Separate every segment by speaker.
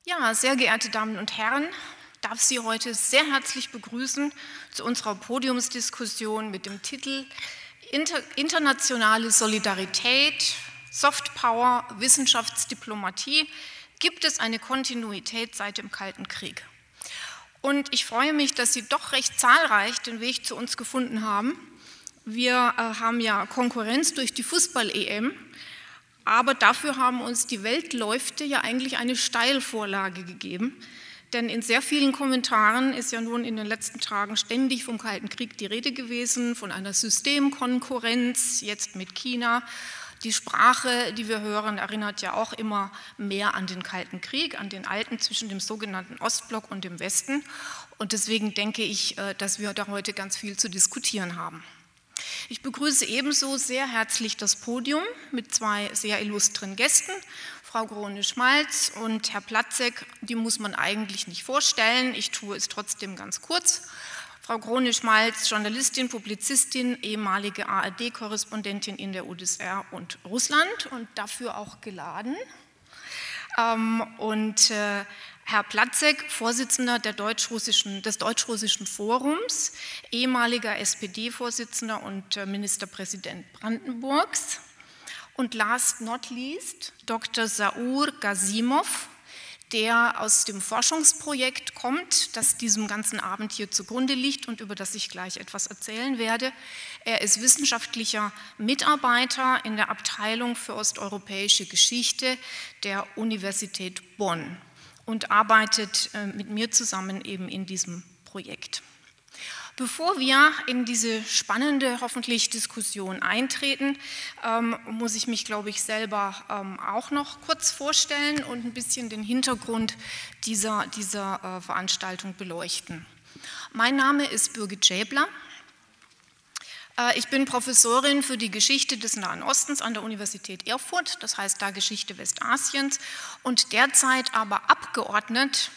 Speaker 1: Ja, sehr geehrte Damen und Herren, darf Sie heute sehr herzlich begrüßen zu unserer Podiumsdiskussion mit dem Titel Internationale Solidarität, Soft Power, Wissenschaftsdiplomatie. Gibt es eine Kontinuität seit dem Kalten Krieg? Und ich freue mich, dass Sie doch recht zahlreich den Weg zu uns gefunden haben. Wir haben ja Konkurrenz durch die Fußball-EM. Aber dafür haben uns die Weltläufte ja eigentlich eine Steilvorlage gegeben. Denn in sehr vielen Kommentaren ist ja nun in den letzten Tagen ständig vom Kalten Krieg die Rede gewesen, von einer Systemkonkurrenz, jetzt mit China. Die Sprache, die wir hören, erinnert ja auch immer mehr an den Kalten Krieg, an den alten zwischen dem sogenannten Ostblock und dem Westen. Und deswegen denke ich, dass wir da heute ganz viel zu diskutieren haben. Ich begrüße ebenso sehr herzlich das Podium mit zwei sehr illustren Gästen, Frau Grohne-Schmalz und Herr Platzek. Die muss man eigentlich nicht vorstellen, ich tue es trotzdem ganz kurz. Frau Grohne-Schmalz, Journalistin, Publizistin, ehemalige ARD-Korrespondentin in der UdSSR und Russland und dafür auch geladen. Herr Platzek, Vorsitzender des Deutsch-Russischen Forums, ehemaliger SPD-Vorsitzender und Ministerpräsident Brandenburgs. Und last not least Dr. Zaur Gasimov, der aus dem Forschungsprojekt kommt, das diesem ganzen Abend hier zugrunde liegt und über das ich gleich etwas erzählen werde. Er ist wissenschaftlicher Mitarbeiter in der Abteilung für osteuropäische Geschichte der Universität Bonn und arbeitet mit mir zusammen eben in diesem Projekt. Bevor wir in diese spannende, hoffentlich, Diskussion eintreten, muss ich mich, glaube ich, selber auch noch kurz vorstellen und ein bisschen den Hintergrund dieser Veranstaltung beleuchten. Mein Name ist Birgit Schäbler. Ich bin Professorin für die Geschichte des Nahen Ostens an der Universität Erfurt, das heißt da Geschichte Westasiens, und derzeit aber abgeordnet,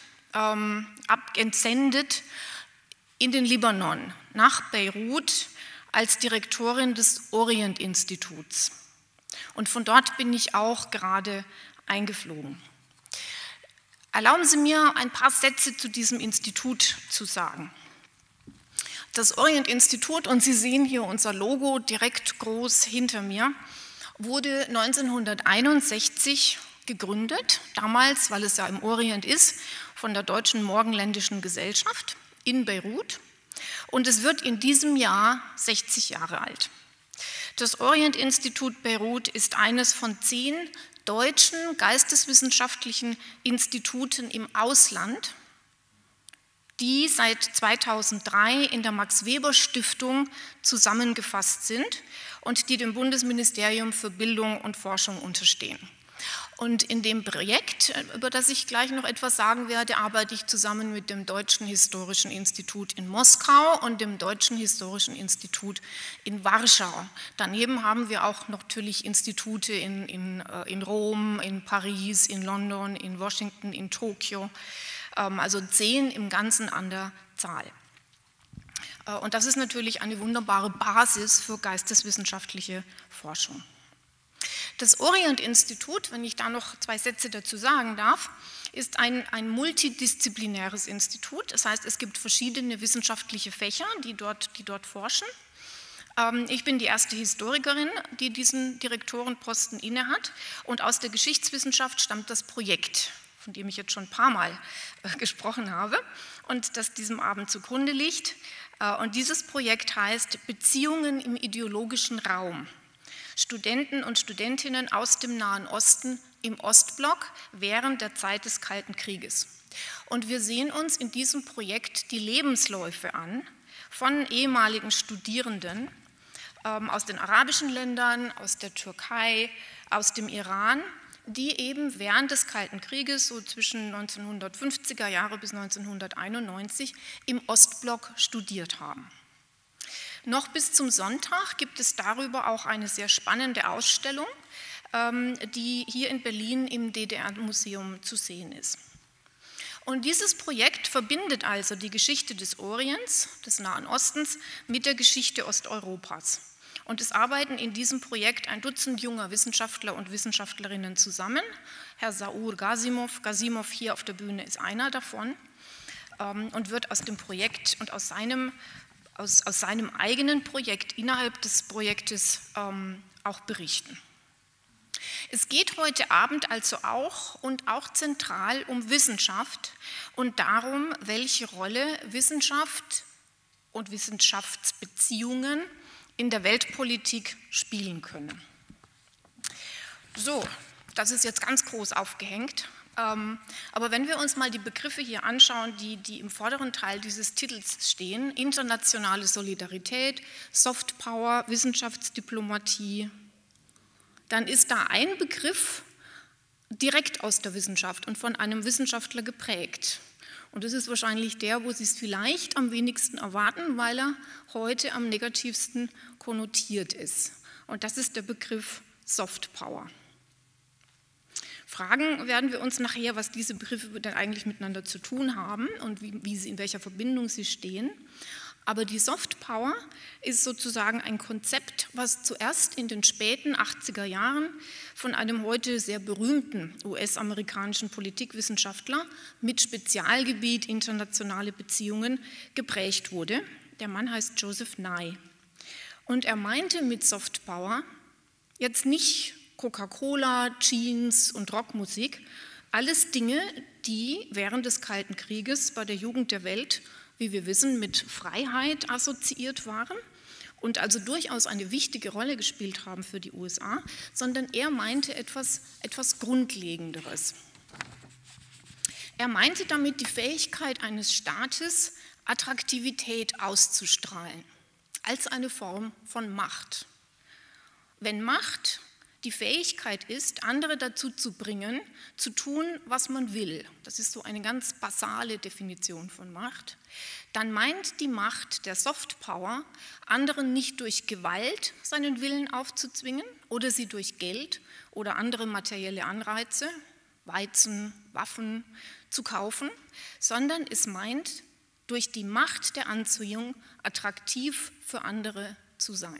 Speaker 1: entsendet in den Libanon, nach Beirut, als Direktorin des Orient-Instituts. Und von dort bin ich auch gerade eingeflogen. Erlauben Sie mir, ein paar Sätze zu diesem Institut zu sagen. Das Orient-Institut, und Sie sehen hier unser Logo direkt groß hinter mir, wurde 1961 gegründet, damals, weil es ja im Orient ist, von der Deutschen Morgenländischen Gesellschaft in Beirut, und es wird in diesem Jahr 60 Jahre alt. Das Orient-Institut Beirut ist eines von 10 deutschen geisteswissenschaftlichen Instituten im Ausland, die seit 2003 in der Max-Weber-Stiftung zusammengefasst sind und die dem Bundesministerium für Bildung und Forschung unterstehen. Und in dem Projekt, über das ich gleich noch etwas sagen werde, arbeite ich zusammen mit dem Deutschen Historischen Institut in Moskau und dem Deutschen Historischen Institut in Warschau. Daneben haben wir auch natürlich Institute in Rom, in Paris, in London, in Washington, in Tokio. Also 10 im Ganzen an der Zahl. Und das ist natürlich eine wunderbare Basis für geisteswissenschaftliche Forschung. Das Orient-Institut, wenn ich da noch 2 Sätze dazu sagen darf, ist ein multidisziplinäres Institut. Das heißt, es gibt verschiedene wissenschaftliche Fächer, die dort forschen. Ich bin die erste Historikerin, die diesen Direktorenposten innehat, und aus der Geschichtswissenschaft stammt das Projekt, von dem ich jetzt schon ein paar Mal gesprochen habe und das diesem Abend zugrunde liegt. Und dieses Projekt heißt Beziehungen im ideologischen Raum. Studenten und Studentinnen aus dem Nahen Osten im Ostblock während der Zeit des Kalten Krieges. Und wir sehen uns in diesem Projekt die Lebensläufe an von ehemaligen Studierenden aus den arabischen Ländern, aus der Türkei, aus dem Iran, die eben während des Kalten Krieges, so zwischen 1950er Jahre bis 1991, im Ostblock studiert haben. Noch bis zum Sonntag gibt es darüber auch eine sehr spannende Ausstellung, die hier in Berlin im DDR-Museum zu sehen ist. Und dieses Projekt verbindet also die Geschichte des Orients, des Nahen Ostens, mit der Geschichte Osteuropas. Und es arbeiten in diesem Projekt ein Dutzend junger Wissenschaftler und Wissenschaftlerinnen zusammen. Herr Saur Gasimov hier auf der Bühne ist einer davon und wird aus dem Projekt und aus seinem eigenen Projekt innerhalb des Projektes auch berichten. Es geht heute Abend also auch zentral um Wissenschaft und darum, welche Rolle Wissenschaft und Wissenschaftsbeziehungen in der Weltpolitik spielen können. So, das ist jetzt ganz groß aufgehängt, aber wenn wir uns mal die Begriffe hier anschauen, die im vorderen Teil dieses Titels stehen, internationale Solidarität, Soft Power, Wissenschaftsdiplomatie, dann ist da ein Begriff direkt aus der Wissenschaft und von einem Wissenschaftler geprägt. Und das ist wahrscheinlich der, wo Sie es vielleicht am wenigsten erwarten, weil er heute am negativsten konnotiert ist. Und das ist der Begriff Soft Power. Fragen werden wir uns nachher, was diese Begriffe denn eigentlich miteinander zu tun haben und in welcher Verbindung sie stehen. Aber die Soft Power ist sozusagen ein Konzept, was zuerst in den späten 80er Jahren von einem heute sehr berühmten US-amerikanischen Politikwissenschaftler mit Spezialgebiet internationale Beziehungen geprägt wurde. Der Mann heißt Joseph Nye. Und er meinte mit Soft Power jetzt nicht Coca-Cola, Jeans und Rockmusik, alles Dinge, die während des Kalten Krieges bei der Jugend der Welt, wie wir wissen, mit Freiheit assoziiert waren und also durchaus eine wichtige Rolle gespielt haben für die USA, sondern er meinte etwas Grundlegenderes. Er meinte damit die Fähigkeit eines Staates, Attraktivität auszustrahlen, als eine Form von Macht. Wenn Macht die Fähigkeit ist, andere dazu zu bringen, zu tun, was man will, das ist so eine ganz basale Definition von Macht, dann meint die Macht der Soft Power, anderen nicht durch Gewalt seinen Willen aufzuzwingen oder sie durch Geld oder andere materielle Anreize, Weizen, Waffen, zu kaufen, sondern es meint, durch die Macht der Anziehung attraktiv für andere zu sein.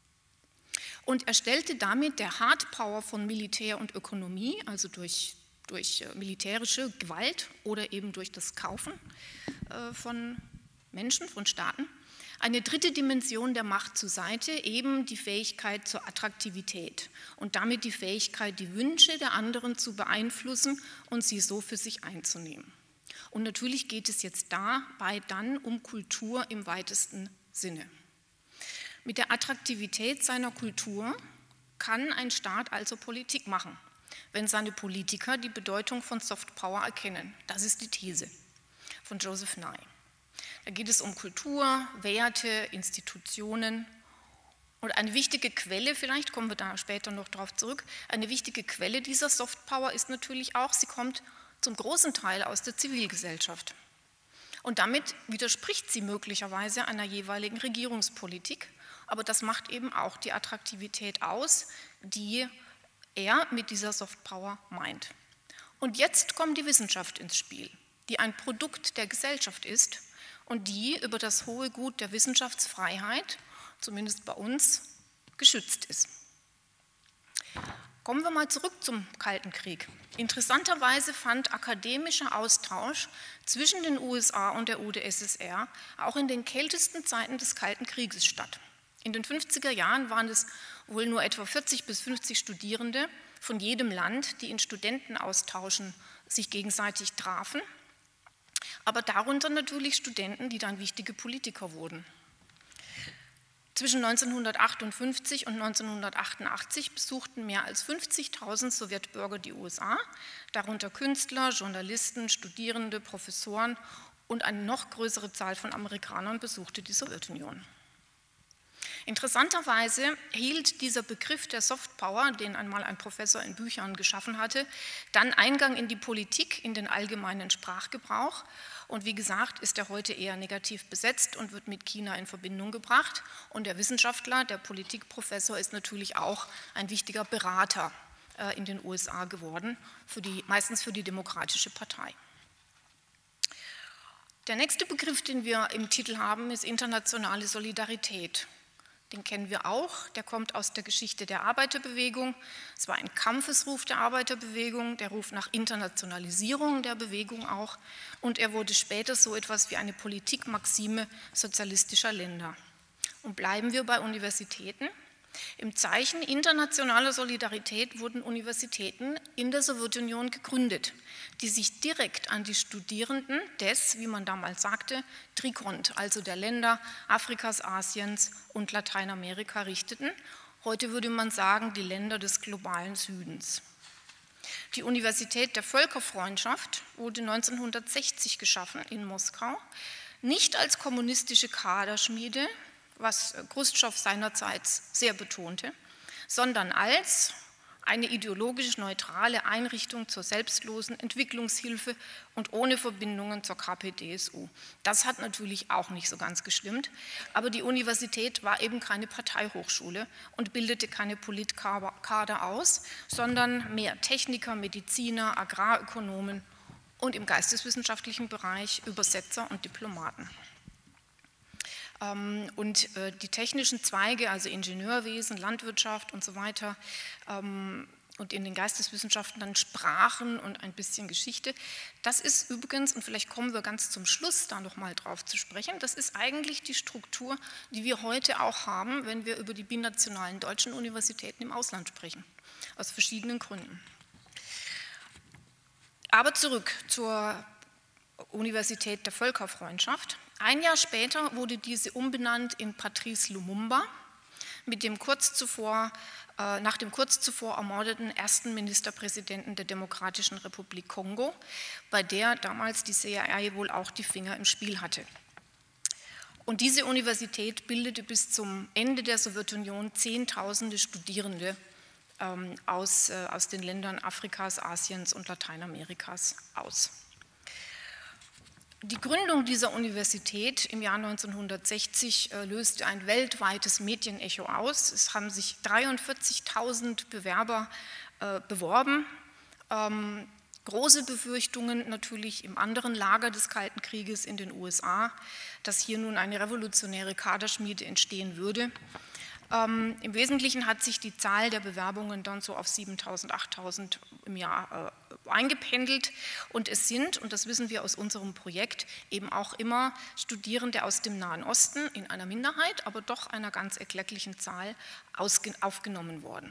Speaker 1: Und er stellte damit der Hard Power von Militär und Ökonomie, also durch militärische Gewalt oder eben durch das Kaufen von Menschen, von Staaten, eine dritte Dimension der Macht zur Seite, eben die Fähigkeit zur Attraktivität und damit die Fähigkeit, die Wünsche der anderen zu beeinflussen und sie so für sich einzunehmen. Und natürlich geht es jetzt dabei dann um Kultur im weitesten Sinne. Mit der Attraktivität seiner Kultur kann ein Staat also Politik machen, wenn seine Politiker die Bedeutung von Soft Power erkennen. Das ist die These von Joseph Nye. Da geht es um Kultur, Werte, Institutionen und eine wichtige Quelle, vielleicht kommen wir da später noch drauf zurück, eine wichtige Quelle dieser Soft Power ist natürlich auch, sie kommt zum großen Teil aus der Zivilgesellschaft. Und damit widerspricht sie möglicherweise einer jeweiligen Regierungspolitik. Aber das macht eben auch die Attraktivität aus, die er mit dieser Soft Power meint. Und jetzt kommt die Wissenschaft ins Spiel, die ein Produkt der Gesellschaft ist und die über das hohe Gut der Wissenschaftsfreiheit, zumindest bei uns, geschützt ist. Kommen wir mal zurück zum Kalten Krieg. Interessanterweise fand akademischer Austausch zwischen den USA und der UdSSR auch in den kältesten Zeiten des Kalten Krieges statt. In den 50er Jahren waren es wohl nur etwa 40 bis 50 Studierende von jedem Land, die in Studentenaustauschen sich gegenseitig trafen, aber darunter natürlich Studenten, die dann wichtige Politiker wurden. Zwischen 1958 und 1988 besuchten mehr als 50.000 Sowjetbürger die USA, darunter Künstler, Journalisten, Studierende, Professoren und eine noch größere Zahl von Amerikanern besuchte die Sowjetunion. Interessanterweise hielt dieser Begriff der Soft Power, den einmal ein Professor in Büchern geschaffen hatte, dann Eingang in die Politik, in den allgemeinen Sprachgebrauch. Und wie gesagt, ist er heute eher negativ besetzt und wird mit China in Verbindung gebracht. Und der Wissenschaftler, der Politikprofessor, ist natürlich auch ein wichtiger Berater in den USA geworden, meistens für die Demokratische Partei. Der nächste Begriff, den wir im Titel haben, ist internationale Solidarität. Den kennen wir auch, der kommt aus der Geschichte der Arbeiterbewegung. Es war ein Kampfesruf der Arbeiterbewegung, der Ruf nach Internationalisierung der Bewegung auch, und er wurde später so etwas wie eine Politikmaxime sozialistischer Länder. Und bleiben wir bei Universitäten. Im Zeichen internationaler Solidarität wurden Universitäten in der Sowjetunion gegründet, die sich direkt an die Studierenden des, wie man damals sagte, Trikont, also der Länder Afrikas, Asiens und Lateinamerika richteten. Heute würde man sagen, die Länder des globalen Südens. Die Universität der Völkerfreundschaft wurde 1960 geschaffen in Moskau, nicht als kommunistische Kaderschmiede, was Chruschtschow seinerzeit sehr betonte, sondern als eine ideologisch neutrale Einrichtung zur selbstlosen Entwicklungshilfe und ohne Verbindungen zur KPdSU. Das hat natürlich auch nicht so ganz gestimmt, aber die Universität war eben keine Parteihochschule und bildete keine Politkader aus, sondern mehr Techniker, Mediziner, Agrarökonomen und im geisteswissenschaftlichen Bereich Übersetzer und Diplomaten. Und die technischen Zweige, also Ingenieurwesen, Landwirtschaft und so weiter, und in den Geisteswissenschaften dann Sprachen und ein bisschen Geschichte. Das ist übrigens, und vielleicht kommen wir ganz zum Schluss da nochmal drauf zu sprechen, das ist eigentlich die Struktur, die wir heute auch haben, wenn wir über die binationalen deutschen Universitäten im Ausland sprechen, aus verschiedenen Gründen. Aber zurück zur Universität der Völkerfreundschaft. Ein Jahr später wurde diese umbenannt in Patrice Lumumba, nach dem kurz zuvor ermordeten ersten Ministerpräsidenten der Demokratischen Republik Kongo, bei der damals die CIA wohl auch die Finger im Spiel hatte. Und diese Universität bildete bis zum Ende der Sowjetunion Zehntausende Studierende aus den Ländern Afrikas, Asiens und Lateinamerikas aus. Die Gründung dieser Universität im Jahr 1960 löste ein weltweites Medienecho aus. Es haben sich 43.000 Bewerber beworben. Große Befürchtungen natürlich im anderen Lager des Kalten Krieges in den USA, dass hier nun eine revolutionäre Kaderschmiede entstehen würde. Im Wesentlichen hat sich die Zahl der Bewerbungen dann so auf 7.000, 8.000 im Jahr eingependelt, und es sind, und das wissen wir aus unserem Projekt, eben auch immer Studierende aus dem Nahen Osten in einer Minderheit, aber doch einer ganz erklecklichen Zahl aufgenommen worden.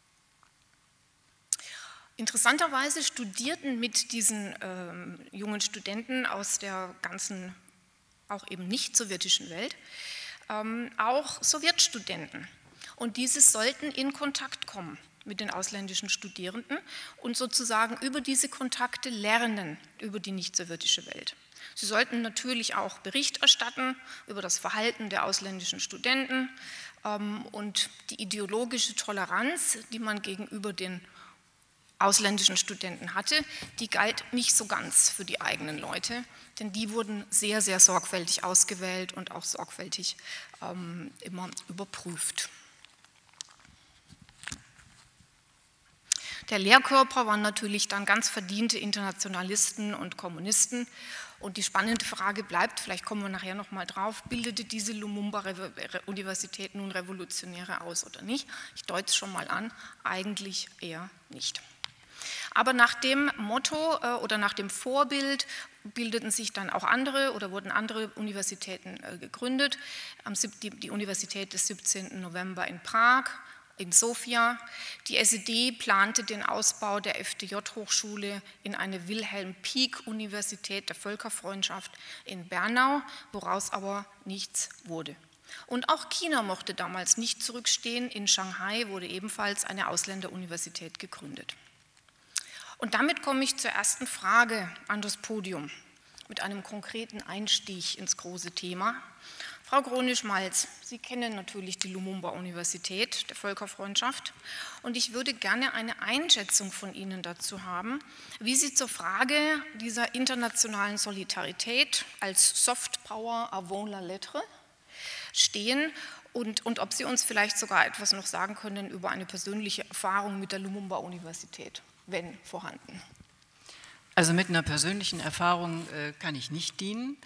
Speaker 1: Interessanterweise studierten mit diesen jungen Studenten aus der ganzen, auch eben nicht sowjetischen Welt, auch Sowjetstudenten, und diese sollten in Kontakt kommen mit den ausländischen Studierenden und sozusagen über diese Kontakte lernen über die nicht-sowjetische Welt. Sie sollten natürlich auch Bericht erstatten über das Verhalten der ausländischen Studenten und die ideologische Toleranz, die man gegenüber den ausländischen Studenten hatte, die galt nicht so ganz für die eigenen Leute, denn die wurden sehr, sehr sorgfältig ausgewählt und auch sorgfältig immer überprüft. Der Lehrkörper waren natürlich dann ganz verdiente Internationalisten und Kommunisten, und die spannende Frage bleibt, vielleicht kommen wir nachher nochmal drauf, bildete diese Lumumba-Universität nun Revolutionäre aus oder nicht? Ich deute es schon mal an, eigentlich eher nicht. Aber nach dem Motto oder nach dem Vorbild bildeten sich dann auch andere oder wurden andere Universitäten gegründet. Die Universität des 17. November in Prag, in Sofia. Die SED plante den Ausbau der FDJ-Hochschule in eine Wilhelm-Pieck-Universität der Völkerfreundschaft in Bernau, woraus aber nichts wurde. Und auch China mochte damals nicht zurückstehen. In Shanghai wurde ebenfalls eine Ausländeruniversität gegründet. Und damit komme ich zur ersten Frage an das Podium mit einem konkreten Einstieg ins große Thema. Frau Grone-Schmalz, Sie kennen natürlich die Lumumba-Universität der Völkerfreundschaft, und ich würde gerne eine Einschätzung von Ihnen dazu haben, wie Sie zur Frage dieser internationalen Solidarität als Soft Power avant la lettre stehen und ob Sie uns vielleicht sogar etwas noch sagen können über eine persönliche Erfahrung mit der Lumumba-Universität, wenn vorhanden.
Speaker 2: Also mit einer persönlichen Erfahrung kann ich nicht dienen.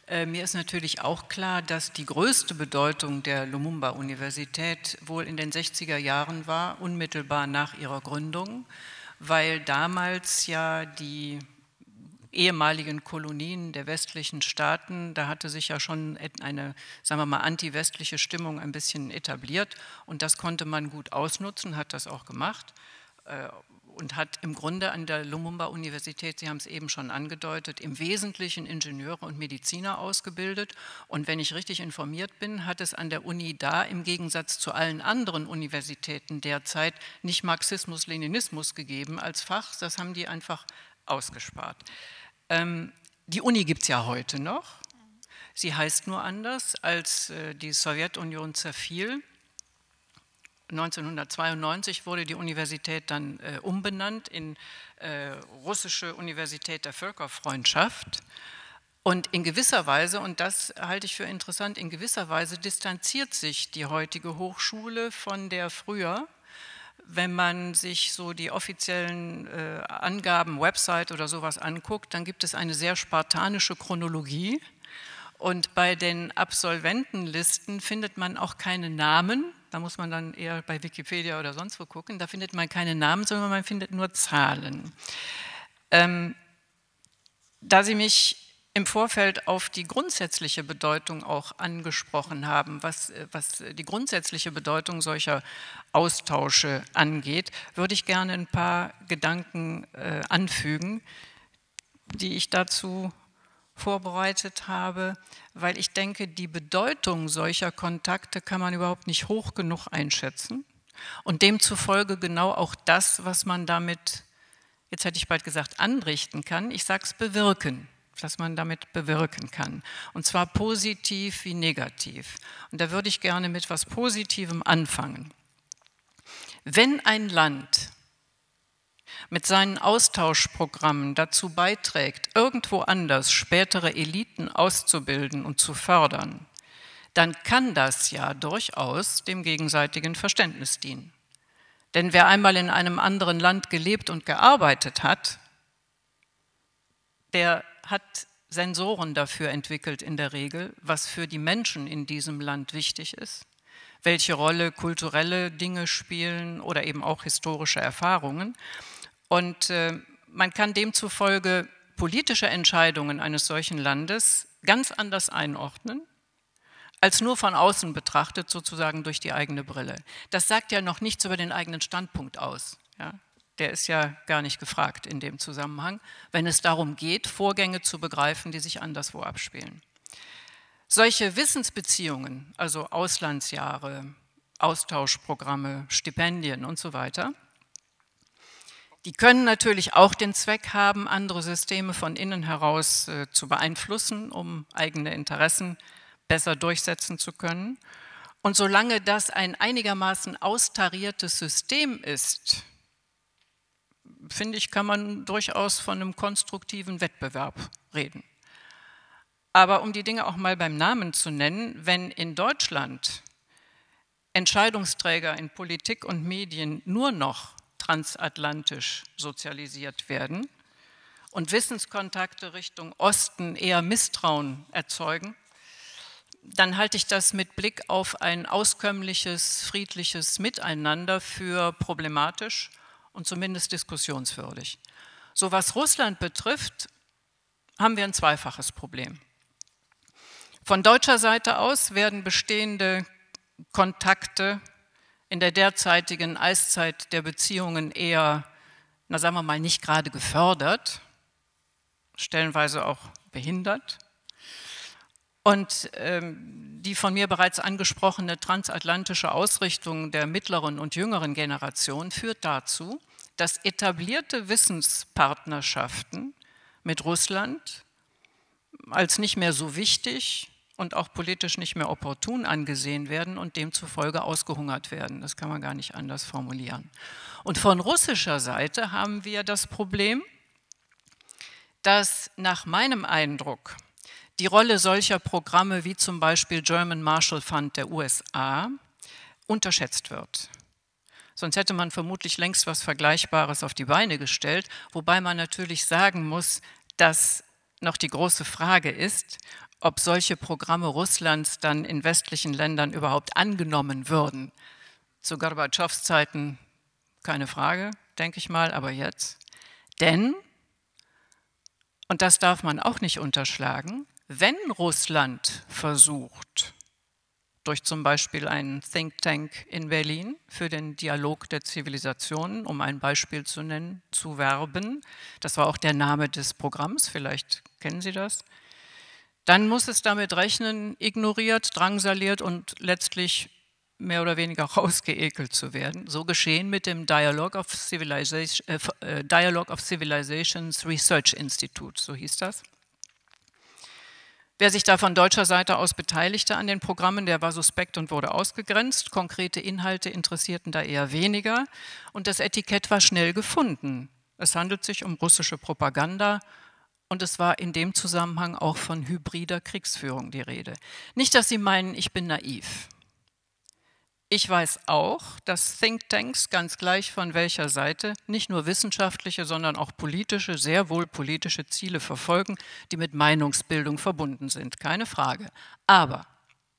Speaker 2: Mir ist natürlich auch klar, dass die größte Bedeutung der Lumumba-Universität wohl in den 60er Jahren war, unmittelbar nach ihrer Gründung, weil damals ja die ehemaligen Kolonien der westlichen Staaten, da hatte sich ja schon eine, sagen wir mal, anti-westliche Stimmung ein bisschen etabliert und das konnte man gut ausnutzen, hat das auch gemacht und hat im Grunde an der Lumumba-Universität, Sie haben es eben schon angedeutet, im Wesentlichen Ingenieure und Mediziner ausgebildet. Und wenn ich richtig informiert bin, hat es an der Uni da im Gegensatz zu allen anderen Universitäten derzeit nicht Marxismus-Leninismus gegeben als Fach, das haben die einfach ausgespart. Die Uni gibt es ja heute noch. Sie heißt nur anders, als die Sowjetunion zerfiel. 1992 wurde die Universität dann umbenannt in Russische Universität der Völkerfreundschaft. Und in gewisser Weise, und das halte ich für interessant, in gewisser Weise distanziert sich die heutige Hochschule von der früher. Wenn man sich so die offiziellen Angaben, Website oder sowas anguckt, dann gibt es eine sehr spartanische Chronologie. Und bei den Absolventenlisten findet man auch keine Namen. Da muss man dann eher bei Wikipedia oder sonst wo gucken. Da findet man keine Namen, sondern man findet nur Zahlen. Da Sie mich im Vorfeld auf die grundsätzliche Bedeutung auch angesprochen haben, was die grundsätzliche Bedeutung solcher Austausche angeht, würde ich gerne ein paar Gedanken anfügen, die ich dazu vorbereitet habe, weil ich denke, die Bedeutung solcher Kontakte kann man überhaupt nicht hoch genug einschätzen und demzufolge genau auch das, was man damit, jetzt hätte ich bald gesagt, anrichten kann, ich sage es bewirken, was man damit bewirken kann, und zwar positiv wie negativ. Und da würde ich gerne mit etwas Positivem anfangen. Wenn ein Land mit seinen Austauschprogrammen dazu beiträgt, irgendwo anders spätere Eliten auszubilden und zu fördern, dann kann das ja durchaus dem gegenseitigen Verständnis dienen. Denn wer einmal in einem anderen Land gelebt und gearbeitet hat, der hat Sensoren dafür entwickelt in der Regel, was für die Menschen in diesem Land wichtig ist, welche Rolle kulturelle Dinge spielen oder eben auch historische Erfahrungen. Und man kann demzufolge politische Entscheidungen eines solchen Landes ganz anders einordnen, als nur von außen betrachtet, sozusagen durch die eigene Brille. Das sagt ja noch nichts über den eigenen Standpunkt aus. Ja? Der ist ja gar nicht gefragt in dem Zusammenhang, wenn es darum geht, Vorgänge zu begreifen, die sich anderswo abspielen. Solche Wissensbeziehungen, also Auslandsjahre, Austauschprogramme, Stipendien und so weiter, die können natürlich auch den Zweck haben, andere Systeme von innen heraus zu beeinflussen, um eigene Interessen besser durchsetzen zu können. Und solange das ein einigermaßen austariertes System ist, finde ich, kann man durchaus von einem konstruktiven Wettbewerb reden. Aber um die Dinge auch mal beim Namen zu nennen, wenn in Deutschland Entscheidungsträger in Politik und Medien nur noch transatlantisch sozialisiert werden und Wissenskontakte Richtung Osten eher Misstrauen erzeugen, dann halte ich das mit Blick auf ein auskömmliches, friedliches Miteinander für problematisch und zumindest diskussionswürdig. So was Russland betrifft, haben wir ein zweifaches Problem. Von deutscher Seite aus werden bestehende Kontakte in der derzeitigen Eiszeit der Beziehungen eher, na sagen wir mal, nicht gerade gefördert, stellenweise auch behindert. Und die von mir bereits angesprochene transatlantische Ausrichtung der mittleren und jüngeren Generation führt dazu, dass etablierte Wissenspartnerschaften mit Russland als nicht mehr so wichtig und auch politisch nicht mehr opportun angesehen werden und demzufolge ausgehungert werden. Das kann man gar nicht anders formulieren. Und von russischer Seite haben wir das Problem, dass nach meinem Eindruck die Rolle solcher Programme wie zum Beispiel German Marshall Fund der USA unterschätzt wird. Sonst hätte man vermutlich längst was Vergleichbares auf die Beine gestellt, wobei man natürlich sagen muss, dass noch die große Frage ist, ob solche Programme Russlands dann in westlichen Ländern überhaupt angenommen würden. Zu Gorbatschows Zeiten keine Frage, denke ich mal, aber jetzt. Denn, und das darf man auch nicht unterschlagen, wenn Russland versucht, durch zum Beispiel einen Think Tank in Berlin für den Dialog der Zivilisationen, um ein Beispiel zu nennen, zu werben, das war auch der Name des Programms, vielleicht kennen Sie das, dann muss es damit rechnen, ignoriert, drangsaliert und letztlich mehr oder weniger rausgeekelt zu werden. So geschehen mit dem Dialogue of Civilizations Research Institute, so hieß das. Wer sich da von deutscher Seite aus beteiligte an den Programmen, der war suspekt und wurde ausgegrenzt. Konkrete Inhalte interessierten da eher weniger und das Etikett war schnell gefunden. Es handelt sich um russische Propaganda und es war in dem Zusammenhang auch von hybrider Kriegsführung die Rede. Nicht, dass Sie meinen, ich bin naiv. Ich weiß auch, dass Thinktanks, ganz gleich von welcher Seite, nicht nur wissenschaftliche, sondern auch politische, sehr wohl politische Ziele verfolgen, die mit Meinungsbildung verbunden sind, keine Frage. Aber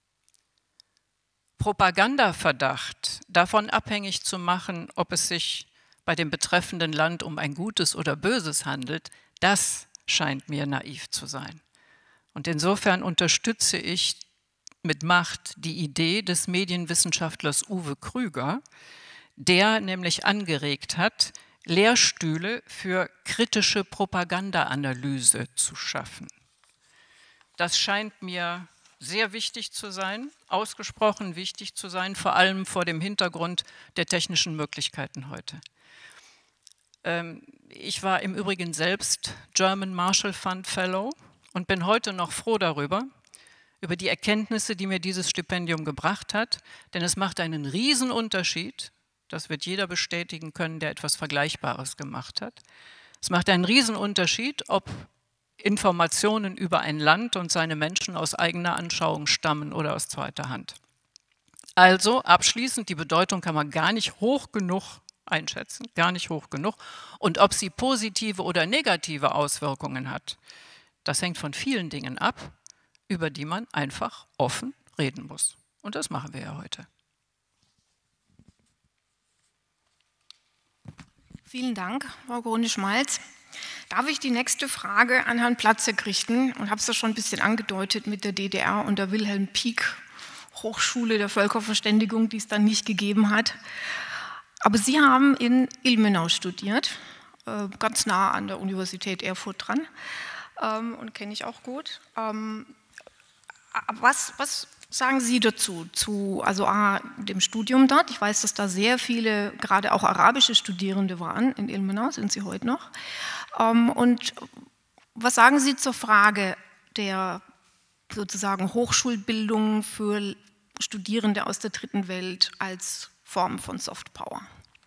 Speaker 2: Propagandaverdacht davon abhängig zu machen, ob es sich bei dem betreffenden Land um ein Gutes oder Böses handelt, das scheint mir naiv zu sein. Und insofern unterstütze ich mit Macht die Idee des Medienwissenschaftlers Uwe Krüger, der nämlich angeregt hat, Lehrstühle für kritische Propagandaanalyse zu schaffen. Das scheint mir sehr wichtig zu sein, ausgesprochen wichtig zu sein, vor allem vor dem Hintergrund der technischen Möglichkeiten heute. Ich war im Übrigen selbst German Marshall Fund Fellow und bin heute noch froh darüber, über die Erkenntnisse, die mir dieses Stipendium gebracht hat, denn es macht einen Riesenunterschied, das wird jeder bestätigen können, der etwas Vergleichbares gemacht hat. Es macht einen Riesenunterschied, ob Informationen über ein Land und seine Menschen aus eigener Anschauung stammen oder aus zweiter Hand. Also abschließend, die Bedeutung kann man gar nicht hoch genug einschätzen, gar nicht hoch genug. Und ob sie positive oder negative Auswirkungen hat, das hängt von vielen Dingen ab, über die man einfach offen reden muss. Und das machen wir ja heute.
Speaker 1: Vielen Dank, Frau Grone-Schmalz. Darf ich die nächste Frage an Herrn Platzek richten? Und habe es ja schon ein bisschen angedeutet mit der DDR und der Wilhelm Pieck Hochschule der Völkerverständigung, die es dann nicht gegeben hat. Aber Sie haben in Ilmenau studiert, ganz nah an der Universität Erfurt dran und kenne ich auch gut. Was sagen Sie dazu, zu dem Studium dort? Ich weiß, dass da sehr viele, gerade auch arabische Studierende waren in Ilmenau, sind sie heute noch. Und was sagen Sie zur Frage der sozusagen Hochschulbildung für Studierende aus der Dritten Welt als Form von Softpower?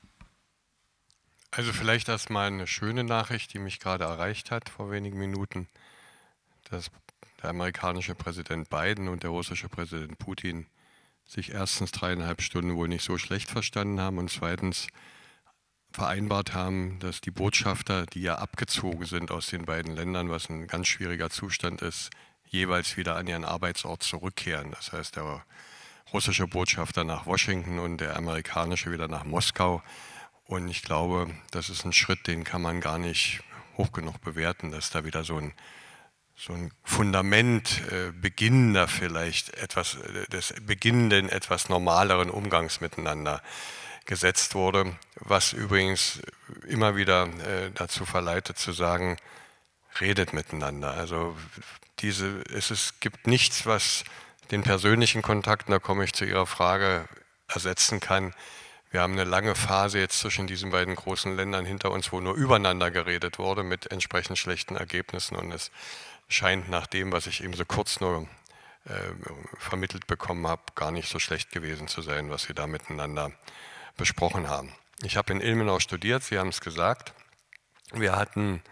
Speaker 3: Also vielleicht erstmal eine schöne Nachricht, die mich gerade erreicht hat vor wenigen Minuten, dass der amerikanische Präsident Biden und der russische Präsident Putin sich erstens 3,5 Stunden wohl nicht so schlecht verstanden haben und zweitens vereinbart haben, dass die Botschafter, die ja abgezogen sind aus den beiden Ländern, was ein ganz schwieriger Zustand ist, jeweils wieder an ihren Arbeitsort zurückkehren. Das heißt, der russische Botschafter nach Washington und der amerikanische wieder nach Moskau. Und ich glaube, das ist ein Schritt, den kann man gar nicht hoch genug bewerten, dass da wieder so ein Fundament beginnender vielleicht des beginnenden, etwas normaleren Umgangs miteinander gesetzt wurde, was übrigens immer wieder dazu verleitet zu sagen, redet miteinander. Also es gibt nichts, was den persönlichen Kontakt, und da komme ich zu Ihrer Frage, ersetzen kann. Wir haben eine lange Phase jetzt zwischen diesen beiden großen Ländern hinter uns, wo nur übereinander geredet wurde mit entsprechend schlechten Ergebnissen und es scheint nach dem, was ich eben so kurz nur vermittelt bekommen habe, gar nicht so schlecht gewesen zu sein, was wir da miteinander besprochen haben. Ich habe in Ilmenau studiert, Sie haben es gesagt. Wir hatten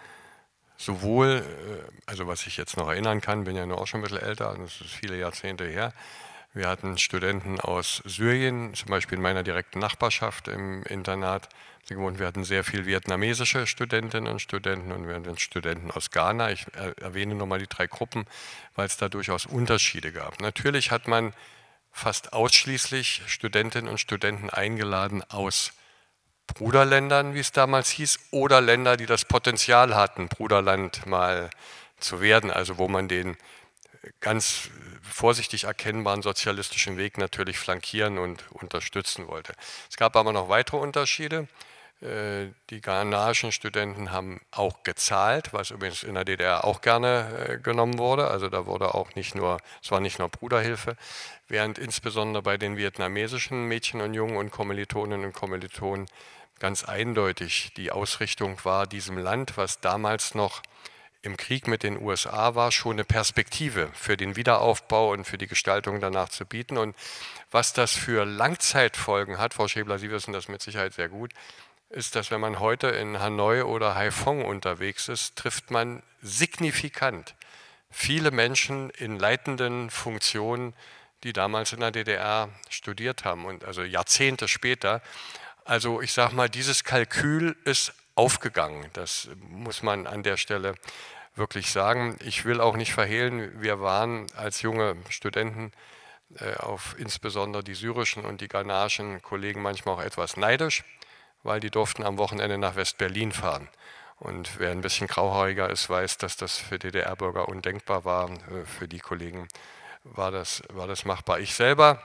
Speaker 3: sowohl, also was ich jetzt noch erinnern kann, bin ja nur auch schon ein bisschen älter, das ist viele Jahrzehnte her, Wir hatten Studenten aus Syrien, zum Beispiel in meiner direkten Nachbarschaft im Internat. Wir hatten sehr viel vietnamesische Studentinnen und Studenten und wir hatten Studenten aus Ghana. Ich erwähne nochmal die 3 Gruppen, weil es da durchaus Unterschiede gab. Natürlich hat man fast ausschließlich Studentinnen und Studenten eingeladen aus Bruderländern, wie es damals hieß, oder Länder, die das Potenzial hatten, Bruderland mal zu werden, also wo man den ganz vorsichtig erkennbaren sozialistischen Weg natürlich flankieren und unterstützen wollte. Es gab aber noch weitere Unterschiede. Die ghanaischen Studenten haben auch gezahlt, was übrigens in der DDR auch gerne genommen wurde. Also da wurde auch nicht nur, es war nicht nur Bruderhilfe, während insbesondere bei den vietnamesischen Mädchen und Jungen und Kommilitoninnen und Kommilitonen ganz eindeutig die Ausrichtung war, diesem Land, was damals noch im Krieg mit den USA war, schon eine Perspektive für den Wiederaufbau und für die Gestaltung danach zu bieten. Und was das für Langzeitfolgen hat, Frau Schäbler, Sie wissen das mit Sicherheit sehr gut, ist, dass wenn man heute in Hanoi oder Haiphong unterwegs ist, trifft man signifikant viele Menschen in leitenden Funktionen, die damals in der DDR studiert haben und also Jahrzehnte später. Also ich sage mal, dieses Kalkül ist aufgegangen. Das muss man an der Stelle wirklich sagen. Ich will auch nicht verhehlen, wir waren als junge Studenten auf insbesondere die syrischen und die ghanaischen Kollegen manchmal auch etwas neidisch, weil die durften am Wochenende nach West-Berlin fahren. Und wer ein bisschen grauhaariger ist, weiß, dass das für DDR-Bürger undenkbar war. Für die Kollegen war das machbar. Ich selber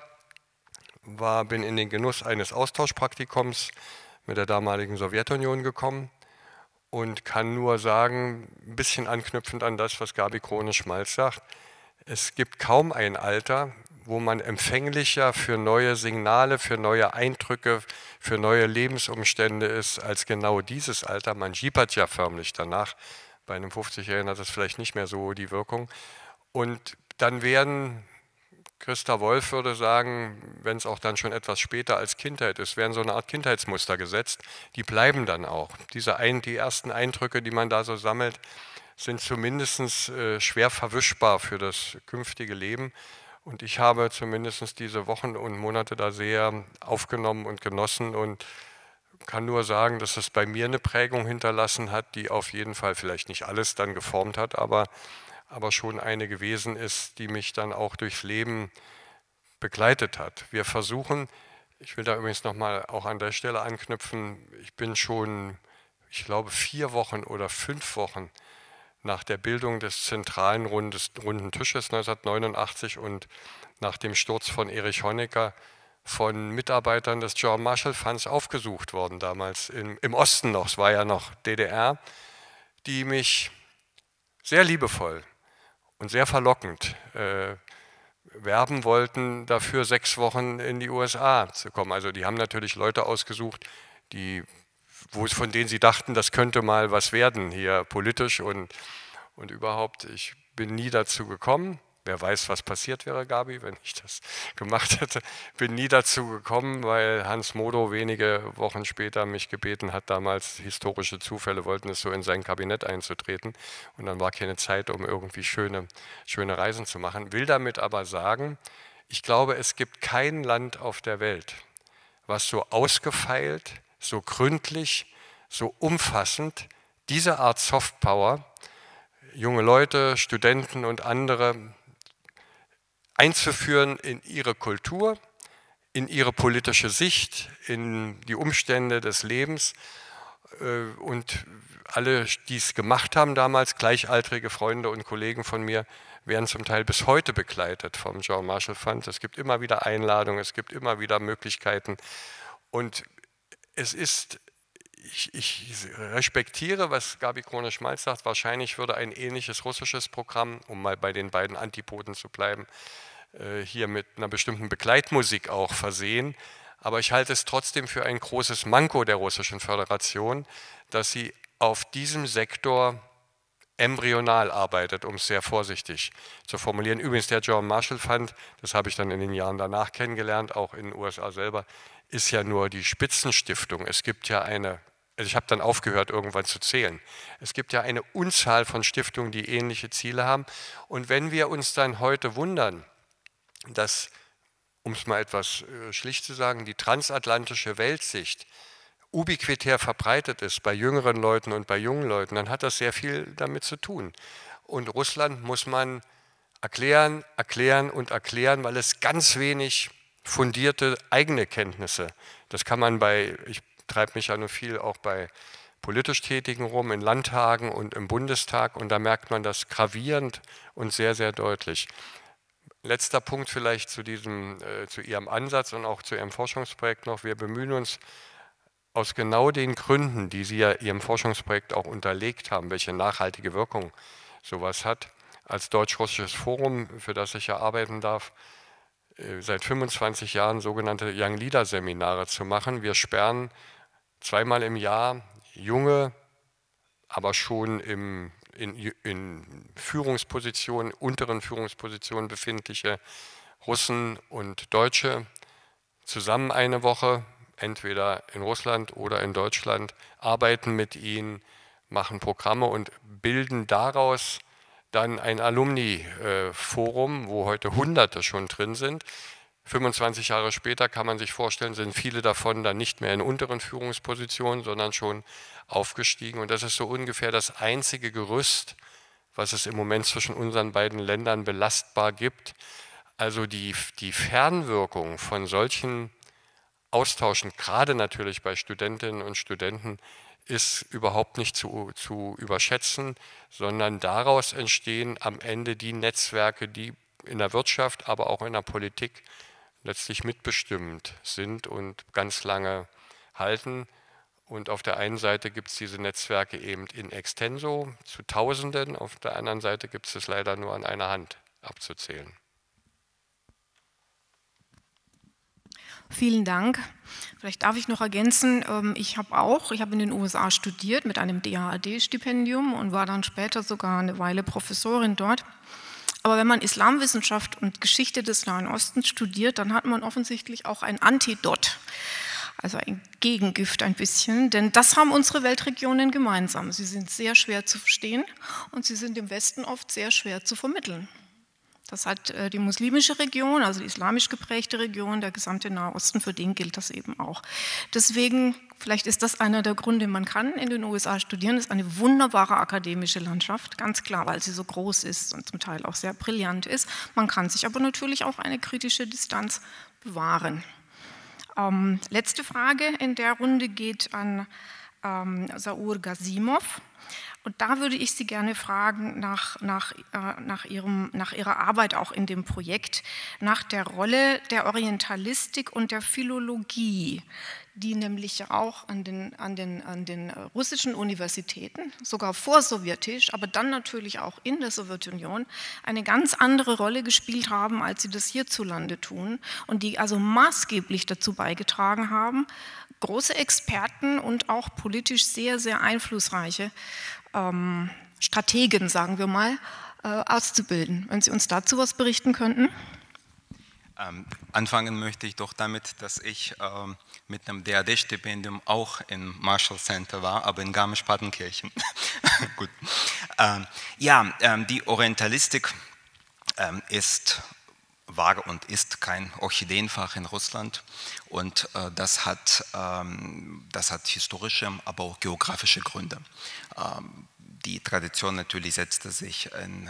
Speaker 3: bin in den Genuss eines Austauschpraktikums mit der damaligen Sowjetunion gekommen und kann nur sagen, ein bisschen anknüpfend an das, was Gabi Krone-Schmalz sagt, es gibt kaum ein Alter, wo man empfänglicher für neue Signale, für neue Eindrücke, für neue Lebensumstände ist, als genau dieses Alter. Man schiepert ja förmlich danach. Bei einem 50-Jährigen hat das vielleicht nicht mehr so die Wirkung. Und dann werden, Christa Wolf würde sagen, wenn es auch dann schon etwas später als Kindheit ist, werden so eine Art Kindheitsmuster gesetzt. Die bleiben dann auch. Die ersten Eindrücke, die man da so sammelt, sind zumindest schwer verwischbar für das künftige Leben. Und ich habe zumindest diese Wochen und Monate da sehr aufgenommen und genossen und kann nur sagen, dass es bei mir eine Prägung hinterlassen hat, die auf jeden Fall vielleicht nicht alles dann geformt hat, aber schon eine gewesen ist, die mich dann auch durchs Leben begleitet hat. Wir versuchen, ich will da übrigens nochmal auch an der Stelle anknüpfen, ich bin schon, ich glaube, 4 Wochen oder 5 Wochen nach der Bildung des zentralen runden Tisches 1989 und nach dem Sturz von Erich Honecker von Mitarbeitern des John Marshall Funds aufgesucht worden, damals im Osten noch, es war ja noch DDR, die mich sehr liebevoll und sehr verlockend werben wollten, dafür 6 Wochen in die USA zu kommen. Also die haben natürlich Leute ausgesucht, von denen sie dachten, das könnte mal was werden hier politisch und überhaupt. Ich bin nie dazu gekommen. Wer weiß, was passiert wäre, Gabi, wenn ich das gemacht hätte. Bin nie dazu gekommen, weil Hans Modow wenige Wochen später mich gebeten hat, damals historische Zufälle wollten es so in sein Kabinett einzutreten. Und dann war keine Zeit, um irgendwie schöne Reisen zu machen. Will damit aber sagen, ich glaube, es gibt kein Land auf der Welt, was so ausgefeilt, so gründlich, so umfassend diese Art Softpower, junge Leute, Studenten und andere einzuführen in ihre Kultur, in ihre politische Sicht, in die Umstände des Lebens. Und alle, die es gemacht haben damals, gleichaltrige Freunde und Kollegen von mir, werden zum Teil bis heute begleitet vom John Marshall Fund. Es gibt immer wieder Einladungen, es gibt immer wieder Möglichkeiten. Und es ist, ich respektiere, was Gabi Krone-Schmalz sagt, wahrscheinlich würde ein ähnliches russisches Programm, um mal bei den beiden Antipoden zu bleiben, hier mit einer bestimmten Begleitmusik auch versehen. Aber ich halte es trotzdem für ein großes Manko der Russischen Föderation, dass sie auf diesem Sektor embryonal arbeitet, um es sehr vorsichtig zu formulieren. Übrigens der John Marshall Fund, das habe ich dann in den Jahren danach kennengelernt, auch in den USA selber, ist ja nur die Spitzenstiftung. Es gibt ja ich habe dann aufgehört, irgendwann zu zählen. Es gibt ja eine Unzahl von Stiftungen, die ähnliche Ziele haben. Und wenn wir uns dann heute wundern, dass um es mal etwas schlicht zu sagen, die transatlantische Weltsicht ubiquitär verbreitet ist bei jüngeren Leuten und bei jungen Leuten, dann hat das sehr viel damit zu tun. Und Russland muss man erklären, erklären und erklären, weil es ganz wenig fundierte eigene Kenntnisse, das kann man ich treibe mich ja nur viel auch bei politisch Tätigen rum, in Landtagen und im Bundestag, und da merkt man das gravierend und sehr, sehr deutlich. Letzter Punkt vielleicht zu Ihrem Ansatz und auch zu Ihrem Forschungsprojekt noch. Wir bemühen uns aus genau den Gründen, die Sie ja Ihrem Forschungsprojekt auch unterlegt haben, welche nachhaltige Wirkung sowas hat, als Deutsch-Russisches Forum, für das ich ja arbeiten darf, seit 25 Jahren sogenannte Young Leader Seminare zu machen. Wir sperren zweimal im Jahr junge, aber schon in Führungspositionen, unteren Führungspositionen befindliche Russen und Deutsche zusammen eine Woche, entweder in Russland oder in Deutschland, arbeiten mit ihnen, machen Programme und bilden daraus dann ein Alumni-Forum, wo heute Hunderte schon drin sind. 25 Jahre später kann man sich vorstellen, sind viele davon dann nicht mehr in unteren Führungspositionen, sondern schon aufgestiegen. Und das ist so ungefähr das einzige Gerüst, was es im Moment zwischen unseren beiden Ländern belastbar gibt. Also die Fernwirkung von solchen Austauschen, gerade natürlich bei Studentinnen und Studenten, ist überhaupt nicht zu überschätzen, sondern daraus entstehen am Ende die Netzwerke, die in der Wirtschaft, aber auch in der Politik letztlich mitbestimmt sind und ganz lange halten. Und auf der einen Seite gibt es diese Netzwerke eben in extenso zu Tausenden, auf der anderen Seite gibt es leider nur an einer Hand abzuzählen.
Speaker 1: Vielen Dank. Vielleicht darf ich noch ergänzen, ich habe in den USA studiert mit einem DAAD-Stipendium und war dann später sogar eine Weile Professorin dort. Aber wenn man Islamwissenschaft und Geschichte des Nahen Ostens studiert, dann hat man offensichtlich auch ein Antidot, also ein Gegengift ein bisschen, denn das haben unsere Weltregionen gemeinsam. Sie sind sehr schwer zu verstehen und sie sind im Westen oft sehr schwer zu vermitteln. Das hat die muslimische Region, also die islamisch geprägte Region, der gesamte Nahe Osten, für den gilt das eben auch. Deswegen, vielleicht ist das einer der Gründe, man kann in den USA studieren, das ist eine wunderbare akademische Landschaft, ganz klar, weil sie so groß ist und zum Teil auch sehr brillant ist. Man kann sich aber natürlich auch eine kritische Distanz bewahren. Letzte Frage in der Runde geht an Zaur Gazimov. Und da würde ich Sie gerne fragen nach Ihrer Arbeit auch in dem Projekt, nach der Rolle der Orientalistik und der Philologie, die nämlich ja auch an den russischen Universitäten, sogar vorsowjetisch, aber dann natürlich auch in der Sowjetunion, eine ganz andere Rolle gespielt haben, als sie das hierzulande tun und die also maßgeblich dazu beigetragen haben, große Experten und auch politisch sehr, sehr einflussreiche Strategen, sagen wir mal, auszubilden. Wenn Sie uns dazu was berichten könnten?
Speaker 4: Anfangen möchte ich doch damit, dass ich mit einem DAAD-Stipendium auch im Marshall Center war, aber in Garmisch-Partenkirchen. Gut. Die Orientalistik war und ist kein Orchideenfach in Russland und das hat historische, aber auch geografische Gründe. Die Tradition natürlich setzte sich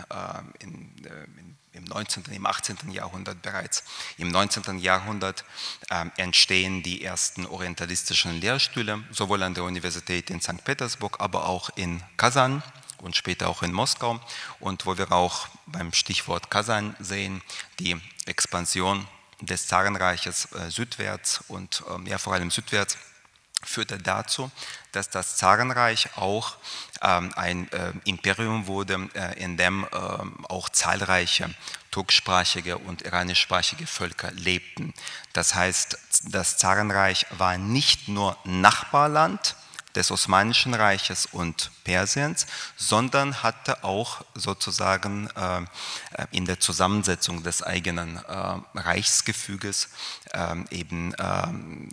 Speaker 4: im 19., im 18. Jahrhundert bereits. Im 19. Jahrhundert entstehen die ersten orientalistischen Lehrstühle, sowohl an der Universität in St. Petersburg, aber auch in Kasan und später auch in Moskau. Und wo wir auch beim Stichwort Kasan sehen, die Expansion des Zarenreiches südwärts und vor allem südwärts, führte dazu, dass das Zarenreich auch ein Imperium wurde, in dem auch zahlreiche turksprachige und iranischsprachige Völker lebten. Das heißt, das Zarenreich war nicht nur Nachbarland des Osmanischen Reiches und Persiens, sondern hatte auch sozusagen in der Zusammensetzung des eigenen Reichsgefüges eben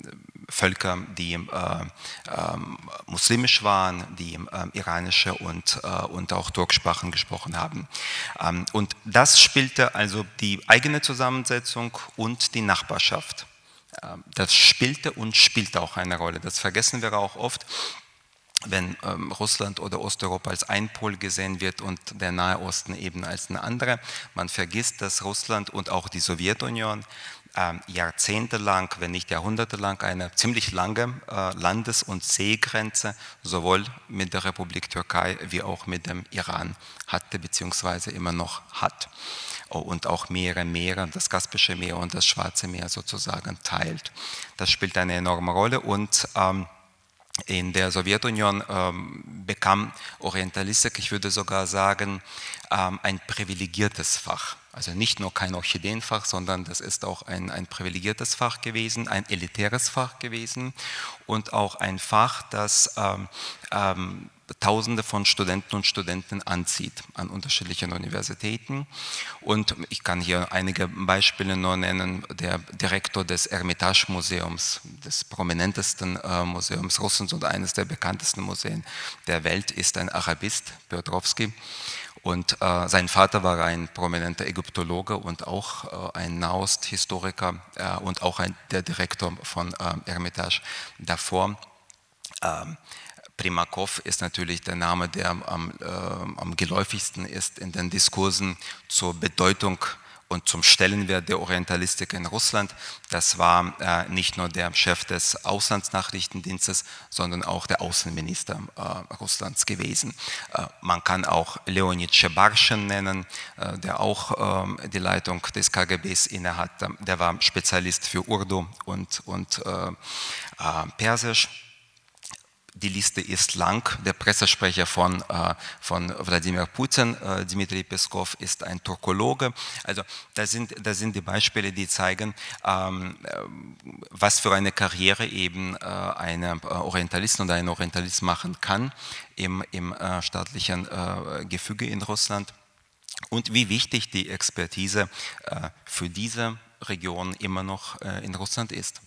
Speaker 4: Völker, die muslimisch waren, die iranische und auch Turksprachen gesprochen haben. Und das spielte also die eigene Zusammensetzung und die Nachbarschaft. Das spielte und spielt auch eine Rolle. Das vergessen wir auch oft, wenn Russland oder Osteuropa als ein Pol gesehen wird und der Nahe Osten eben als eine andere. Man vergisst, dass Russland und auch die Sowjetunion jahrzehntelang, wenn nicht jahrhundertelang, eine ziemlich lange Landes- und Seegrenze sowohl mit der Republik Türkei wie auch mit dem Iran hatte bzw. immer noch hat. Und auch mehrere Meere, das Kaspische Meer und das Schwarze Meer sozusagen teilt. Das spielt eine enorme Rolle und in der Sowjetunion bekam Orientalistik, ich würde sogar sagen, ein privilegiertes Fach. Also nicht nur kein Orchideenfach, sondern das ist auch ein privilegiertes Fach gewesen, ein elitäres Fach gewesen und auch ein Fach, das Tausende von Studenten und Studenten anzieht an unterschiedlichen Universitäten. Und ich kann hier einige Beispiele nur nennen. Der Direktor des Ermitage-Museums, des prominentesten Museums Russlands und eines der bekanntesten Museen der Welt, ist ein Arabist, Piotrowski. Und sein Vater war ein prominenter Ägyptologe und auch ein Nahosthistoriker und auch der Direktor von Ermitage davor. Primakov ist natürlich der Name, der am geläufigsten ist in den Diskursen zur Bedeutung und zum Stellenwert der Orientalistik in Russland. Das war nicht nur der Chef des Auslandsnachrichtendienstes, sondern auch der Außenminister Russlands gewesen. Man kann auch Leonid Schebarschin nennen, der auch die Leitung des KGBs innehat. Der war Spezialist für Urdu und Persisch. Die Liste ist lang. Der Pressesprecher von Wladimir Putin, Dmitri Peskov, ist ein Turkologe. Also das sind die Beispiele, die zeigen, was für eine Karriere eben eine Orientalistin oder ein Orientalist machen kann im staatlichen Gefüge in Russland und wie wichtig die Expertise für diese Region immer noch in Russland ist.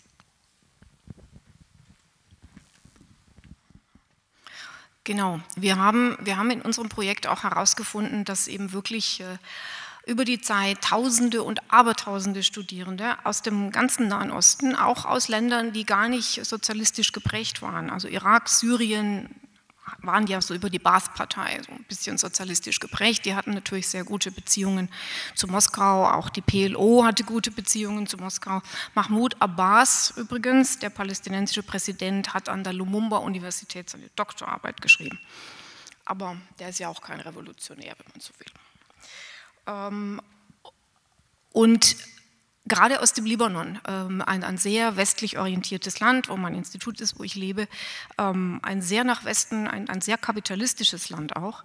Speaker 1: Genau, wir haben in unserem Projekt auch herausgefunden, dass eben wirklich über die Zeit Tausende und Abertausende Studierende aus dem ganzen Nahen Osten, auch aus Ländern, die gar nicht sozialistisch geprägt waren, also Irak, Syrien, waren ja so über die Baath-Partei so ein bisschen sozialistisch geprägt. Die hatten natürlich sehr gute Beziehungen zu Moskau, auch die PLO hatte gute Beziehungen zu Moskau. Mahmoud Abbas übrigens, der palästinensische Präsident, hat an der Lumumba-Universität seine Doktorarbeit geschrieben. Aber der ist ja auch kein Revolutionär, wenn man so will. Und gerade aus dem Libanon, ein sehr westlich orientiertes Land, wo mein Institut ist, wo ich lebe, ein sehr nach Westen, ein sehr kapitalistisches Land auch.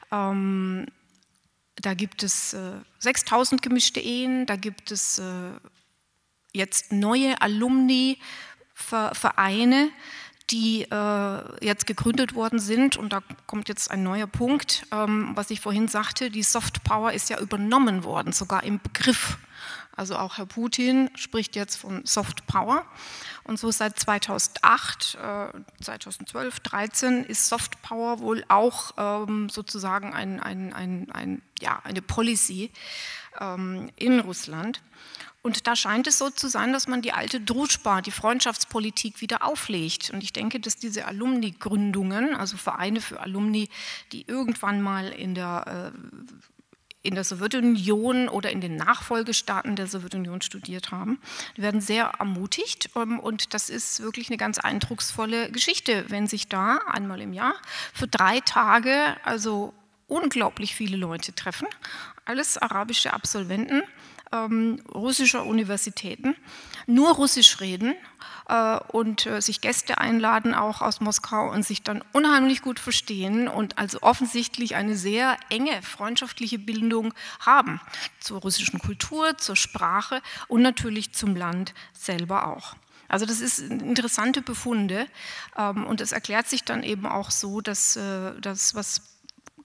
Speaker 1: Da gibt es 6000 gemischte Ehen, da gibt es jetzt neue Alumni-Vereine, die jetzt gegründet worden sind. Und da kommt jetzt ein neuer Punkt, was ich vorhin sagte, die Soft Power ist ja übernommen worden, sogar im Begriff. Also auch Herr Putin spricht jetzt von Soft Power. Und so seit 2008, 2012, 2013 ist Soft Power wohl auch sozusagen eine Policy in Russland. Und da scheint es so zu sein, dass man die alte Druschba, die Freundschaftspolitik wieder auflegt. Und ich denke, dass diese Alumni-Gründungen, also Vereine für Alumni, die irgendwann mal in der Sowjetunion oder in den Nachfolgestaaten der Sowjetunion studiert haben. Die werden sehr ermutigt und das ist wirklich eine ganz eindrucksvolle Geschichte, wenn sich da einmal im Jahr für 3 Tage also unglaublich viele Leute treffen, alles arabische Absolventen russischer Universitäten, nur Russisch reden und sich Gäste einladen, auch aus Moskau, und sich dann unheimlich gut verstehen und also offensichtlich eine sehr enge freundschaftliche Bindung haben zur russischen Kultur, zur Sprache und natürlich zum Land selber auch. Also das ist interessante Befunde und es erklärt sich dann eben auch so, dass das, was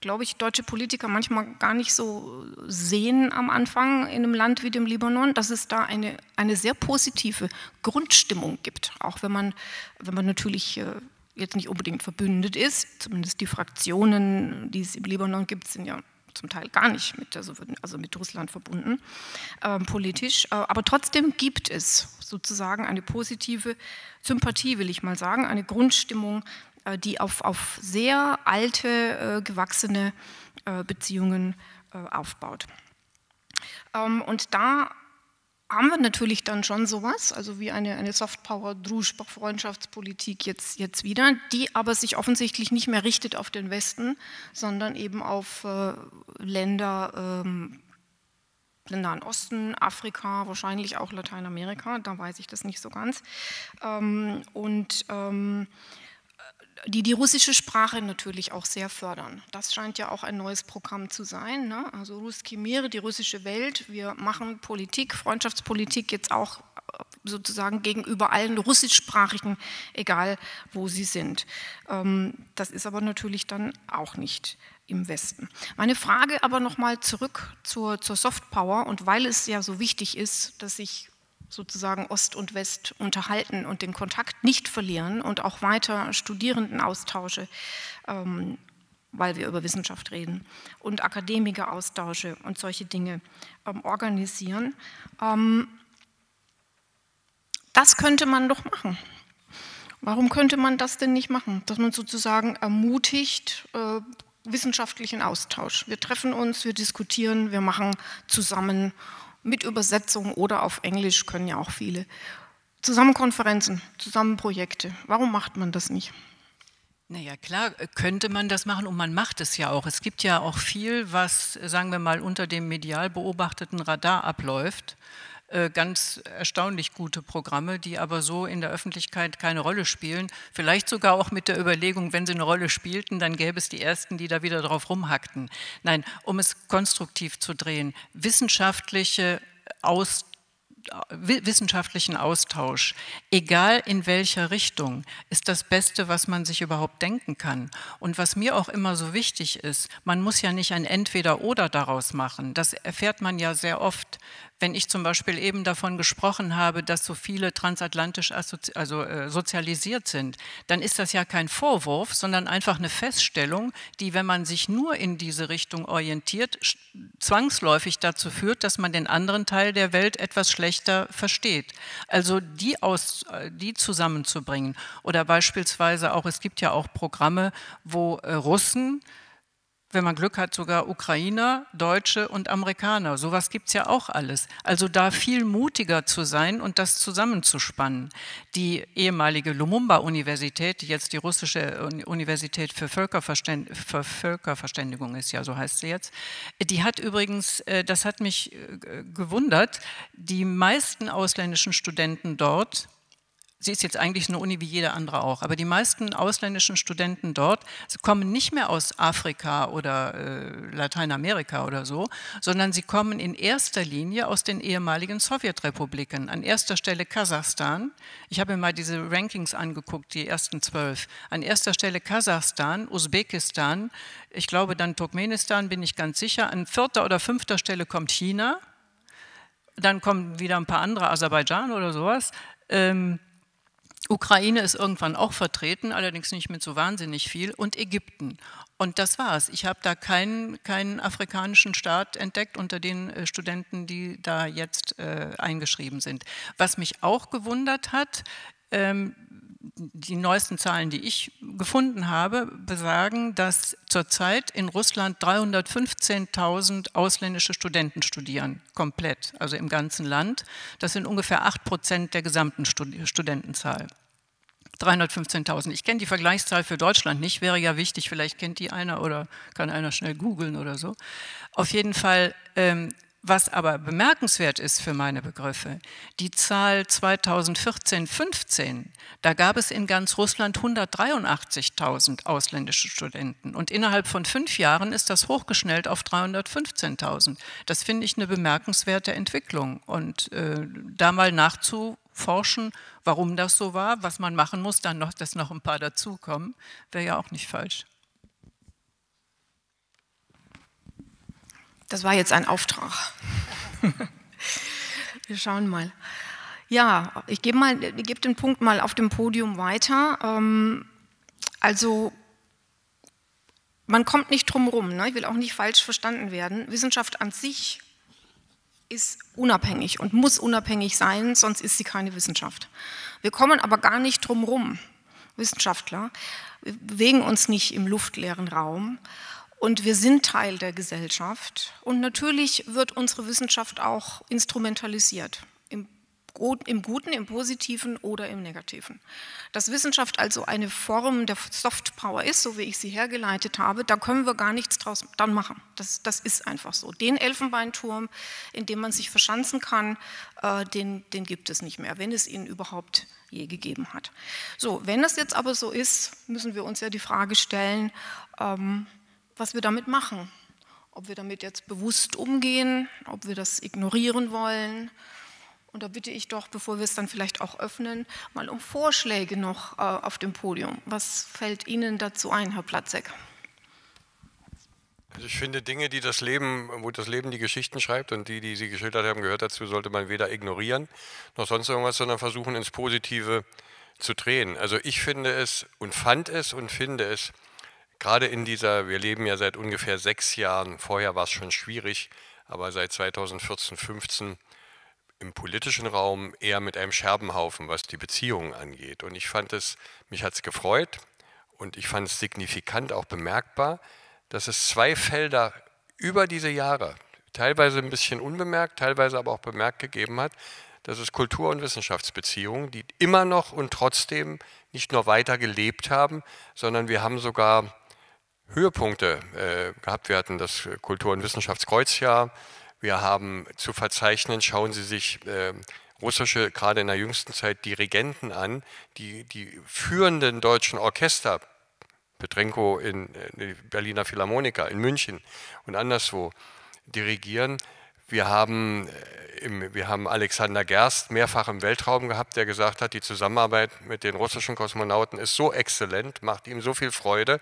Speaker 1: glaube ich, deutsche Politiker manchmal gar nicht so sehen am Anfang in einem Land wie dem Libanon, dass es da eine sehr positive Grundstimmung gibt, auch wenn man natürlich jetzt nicht unbedingt verbündet ist, zumindest die Fraktionen, die es im Libanon gibt, sind ja zum Teil gar nicht mit Russland verbunden, politisch. Aber trotzdem gibt es sozusagen eine positive Sympathie, will ich mal sagen, eine Grundstimmung, die auf sehr alte, gewachsene Beziehungen aufbaut. Und da haben wir natürlich dann schon sowas, also wie eine Softpower-Druschba-Freundschaftspolitik jetzt wieder, die aber sich offensichtlich nicht mehr richtet auf den Westen, sondern eben auf Länder im Nahen Osten, Afrika, wahrscheinlich auch Lateinamerika, da weiß ich das nicht so ganz. Die russische Sprache natürlich auch sehr fördern. Das scheint ja auch ein neues Programm zu sein, ne? Also Russki Mir, die russische Welt, wir machen Politik, Freundschaftspolitik jetzt auch sozusagen gegenüber allen russischsprachigen, egal wo sie sind. Das ist aber natürlich dann auch nicht im Westen. Meine Frage aber nochmal zurück zur Softpower, und weil es ja so wichtig ist, dass ich sozusagen Ost und West unterhalten und den Kontakt nicht verlieren und auch weiter Studierendenaustausche, weil wir über Wissenschaft reden, und Akademikeraustausche und solche Dinge organisieren. Das könnte man doch machen. Warum könnte man das denn nicht machen? Dass man sozusagen ermutigt, wissenschaftlichen Austausch. Wir treffen uns, wir diskutieren, wir machen zusammen mit Übersetzung oder auf Englisch, können ja auch viele, zusammen Konferenzen, zusammen Projekte. Warum macht man das nicht?
Speaker 2: Naja, klar könnte man das machen, und man macht es ja auch. Es gibt ja auch viel, was, sagen wir mal, unter dem medial beobachteten Radar abläuft. Ganz erstaunlich gute Programme, die aber so in der Öffentlichkeit keine Rolle spielen. Vielleicht sogar auch mit der Überlegung, wenn sie eine Rolle spielten, dann gäbe es die Ersten, die da wieder drauf rumhackten. Nein, um es konstruktiv zu drehen, wissenschaftlichen Austausch, egal in welcher Richtung, ist das Beste, was man sich überhaupt denken kann. Und was mir auch immer so wichtig ist, man muss ja nicht ein Entweder-Oder daraus machen. Das erfährt man ja sehr oft. Wenn ich zum Beispiel eben davon gesprochen habe, dass so viele transatlantisch sozialisiert sind, dann ist das ja kein Vorwurf, sondern einfach eine Feststellung, die, wenn man sich nur in diese Richtung orientiert, zwangsläufig dazu führt, dass man den anderen Teil der Welt etwas schlechter versteht. Also die zusammenzubringen. Oder beispielsweise auch, es gibt ja auch Programme, wo Russen, wenn man Glück hat, sogar Ukrainer, Deutsche und Amerikaner. Sowas gibt es ja auch alles. Also da viel mutiger zu sein und das zusammenzuspannen. Die ehemalige Lumumba-Universität, die jetzt die russische Universität für Völkerverständigung ist, ja, so heißt sie jetzt, die hat übrigens, das hat mich gewundert, die meisten ausländischen Studenten dort, sie ist jetzt eigentlich eine Uni wie jede andere auch, aber die meisten ausländischen Studenten dort kommen nicht mehr aus Afrika oder Lateinamerika oder so, sondern sie kommen in erster Linie aus den ehemaligen Sowjetrepubliken. An erster Stelle Kasachstan. Ich habe mir mal diese Rankings angeguckt, die ersten 12. An erster Stelle Kasachstan, Usbekistan, ich glaube dann Turkmenistan, bin ich ganz sicher. An 4. oder 5. Stelle kommt China. Dann kommen wieder ein paar andere, Aserbaidschan oder sowas. Ukraine ist irgendwann auch vertreten, allerdings nicht mit so wahnsinnig viel, und Ägypten. Und das war's. Ich habe da keinen afrikanischen Staat entdeckt unter den Studenten, die da jetzt eingeschrieben sind. Was mich auch gewundert hat, die neuesten Zahlen, die ich gefunden habe, besagen, dass zurzeit in Russland 315.000 ausländische Studenten studieren, komplett, also im ganzen Land. Das sind ungefähr 8% der gesamten Studentenzahl. 315.000. Ich kenne die Vergleichszahl für Deutschland nicht, wäre ja wichtig, vielleicht kennt die einer oder kann einer schnell googeln oder so. Auf jeden Fall, was aber bemerkenswert ist für meine Begriffe, die Zahl 2014-15, da gab es in ganz Russland 183.000 ausländische Studenten, und innerhalb von 5 Jahren ist das hochgeschnellt auf 315.000. Das finde ich eine bemerkenswerte Entwicklung, und da mal nachzuforschen, warum das so war, was man machen muss, dann noch, dass noch ein paar dazukommen, wäre ja auch nicht falsch.
Speaker 1: Das war jetzt ein Auftrag. Wir schauen mal. Ja, ich gebe den Punkt mal auf dem Podium weiter. Also man kommt nicht drum rum, ne? Ich will auch nicht falsch verstanden werden. Wissenschaft an sich ist unabhängig und muss unabhängig sein, sonst ist sie keine Wissenschaft. Wir kommen aber gar nicht drum rum, Wissenschaftler. Wir bewegen uns nicht im luftleeren Raum und wir sind Teil der Gesellschaft. Und natürlich wird unsere Wissenschaft auch instrumentalisiert. Im Guten, im Positiven oder im Negativen. Dass Wissenschaft also eine Form der Softpower ist, so wie ich sie hergeleitet habe, da können wir gar nichts draus dann machen. Das ist einfach so. Den Elfenbeinturm, in dem man sich verschanzen kann, den gibt es nicht mehr, wenn es ihn überhaupt je gegeben hat. So, wenn es jetzt aber so ist, müssen wir uns ja die Frage stellen, was wir damit machen. Ob wir damit jetzt bewusst umgehen, ob wir das ignorieren wollen. Und da bitte ich doch, bevor wir es dann vielleicht auch öffnen, mal um Vorschläge noch auf dem Podium. Was fällt Ihnen dazu ein, Herr Platzek?
Speaker 3: Also ich finde Dinge, wo das Leben die Geschichten schreibt und die Sie geschildert haben, gehört dazu, sollte man weder ignorieren noch sonst irgendwas, sondern versuchen, ins Positive zu drehen. Also ich finde es und fand es und finde es, gerade wir leben ja seit ungefähr 6 Jahren, vorher war es schon schwierig, aber seit 2014, 15 im politischen Raum eher mit einem Scherbenhaufen, was die Beziehungen angeht. Und mich hat es gefreut und ich fand es signifikant, auch bemerkbar, dass es 2 Felder über diese Jahre, teilweise ein bisschen unbemerkt, teilweise aber auch bemerkt gegeben hat, dass es Kultur- und Wissenschaftsbeziehungen, die immer noch und trotzdem nicht nur weiter gelebt haben, sondern wir haben sogar Höhepunkte gehabt. Wir hatten das Kultur- und Wissenschaftskreuzjahr. Wir haben zu verzeichnen, schauen Sie sich russische, gerade in der jüngsten Zeit, Dirigenten an, die führenden deutschen Orchester, Petrenko in Berliner Philharmoniker, in München und anderswo, dirigieren. Wir haben Alexander Gerst mehrfach im Weltraum gehabt, der gesagt hat, die Zusammenarbeit mit den russischen Kosmonauten ist so exzellent, macht ihm so viel Freude.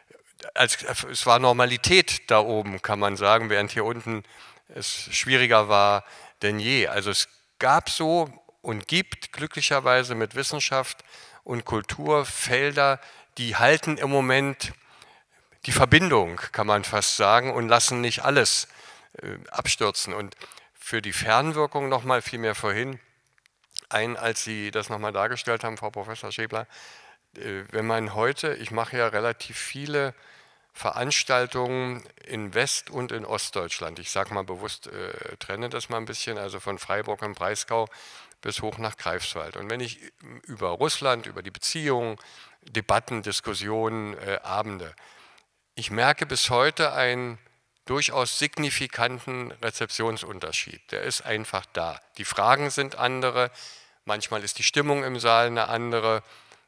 Speaker 3: Es war Normalität da oben, kann man sagen, während hier unten es schwieriger war denn je. Also es gab so und gibt glücklicherweise mit Wissenschaft und Kultur Felder, die halten im Moment die Verbindung, kann man fast sagen, und lassen nicht alles abstürzen. Und für die Fernwirkung nochmal fiel mir vorhin ein, als Sie das nochmal dargestellt haben, Frau Professor Schäbler, wenn man heute, ich mache ja relativ viele Veranstaltungen in West- und in Ostdeutschland. Ich sage mal bewusst, trenne das mal ein bisschen, also von Freiburg im Breisgau bis hoch nach Greifswald. Und wenn ich über Russland, über die Beziehungen, Debatten, Diskussionen, Abende, ich merke bis heute einen durchaus signifikanten Rezeptionsunterschied. Der ist einfach da. Die Fragen sind andere, manchmal ist die Stimmung im Saal eine andere.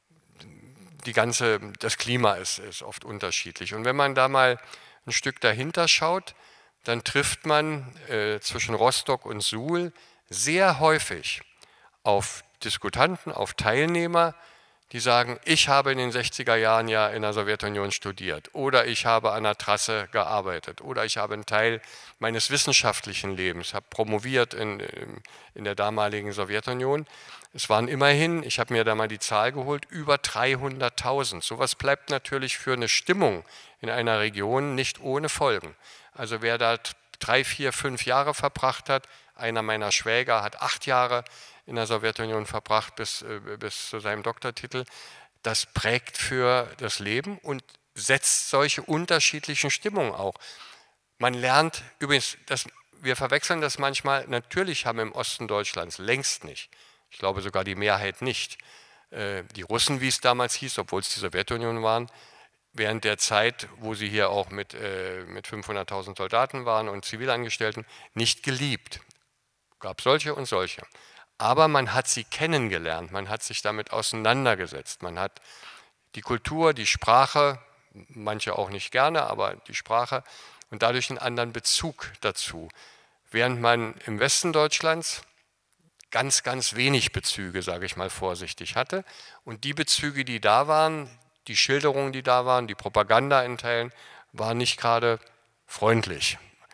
Speaker 3: Das Klima ist oft unterschiedlich. Und wenn man da mal ein Stück dahinter schaut, dann trifft man zwischen Rostock und Suhl sehr häufig auf Diskutanten, auf Teilnehmer, die sagen, ich habe in den 60er Jahren ja in der Sowjetunion studiert oder ich habe an der Trasse gearbeitet oder ich habe einen Teil meines wissenschaftlichen Lebens, habe promoviert in der damaligen Sowjetunion. Es waren immerhin, ich habe mir da mal die Zahl geholt, über 300.000. Sowas bleibt natürlich für eine Stimmung in einer Region nicht ohne Folgen. Also wer da 3, 4, 5 Jahre verbracht hat, einer meiner Schwäger hat 8 Jahre in der Sowjetunion verbracht bis zu seinem Doktortitel, das prägt für das Leben und setzt solche unterschiedlichen Stimmungen auch. Man lernt übrigens, wir verwechseln das manchmal, natürlich haben im Osten Deutschlands längst nicht, ich glaube sogar die Mehrheit nicht, die Russen, wie es damals hieß, obwohl es die Sowjetunion waren, während der Zeit, wo sie hier auch mit 500.000 Soldaten waren und Zivilangestellten, nicht geliebt. Gab solche und solche. Aber man hat sie kennengelernt, man hat sich damit auseinandergesetzt, man hat die Kultur, die Sprache, manche auch nicht gerne, aber die Sprache und dadurch einen anderen Bezug dazu. Während man im Westen Deutschlands ganz, ganz wenig Bezüge, sage ich mal vorsichtig, hatte. Und die Bezüge, die da waren, die Schilderungen, die da waren, die Propaganda in Teilen, waren nicht gerade freundlich.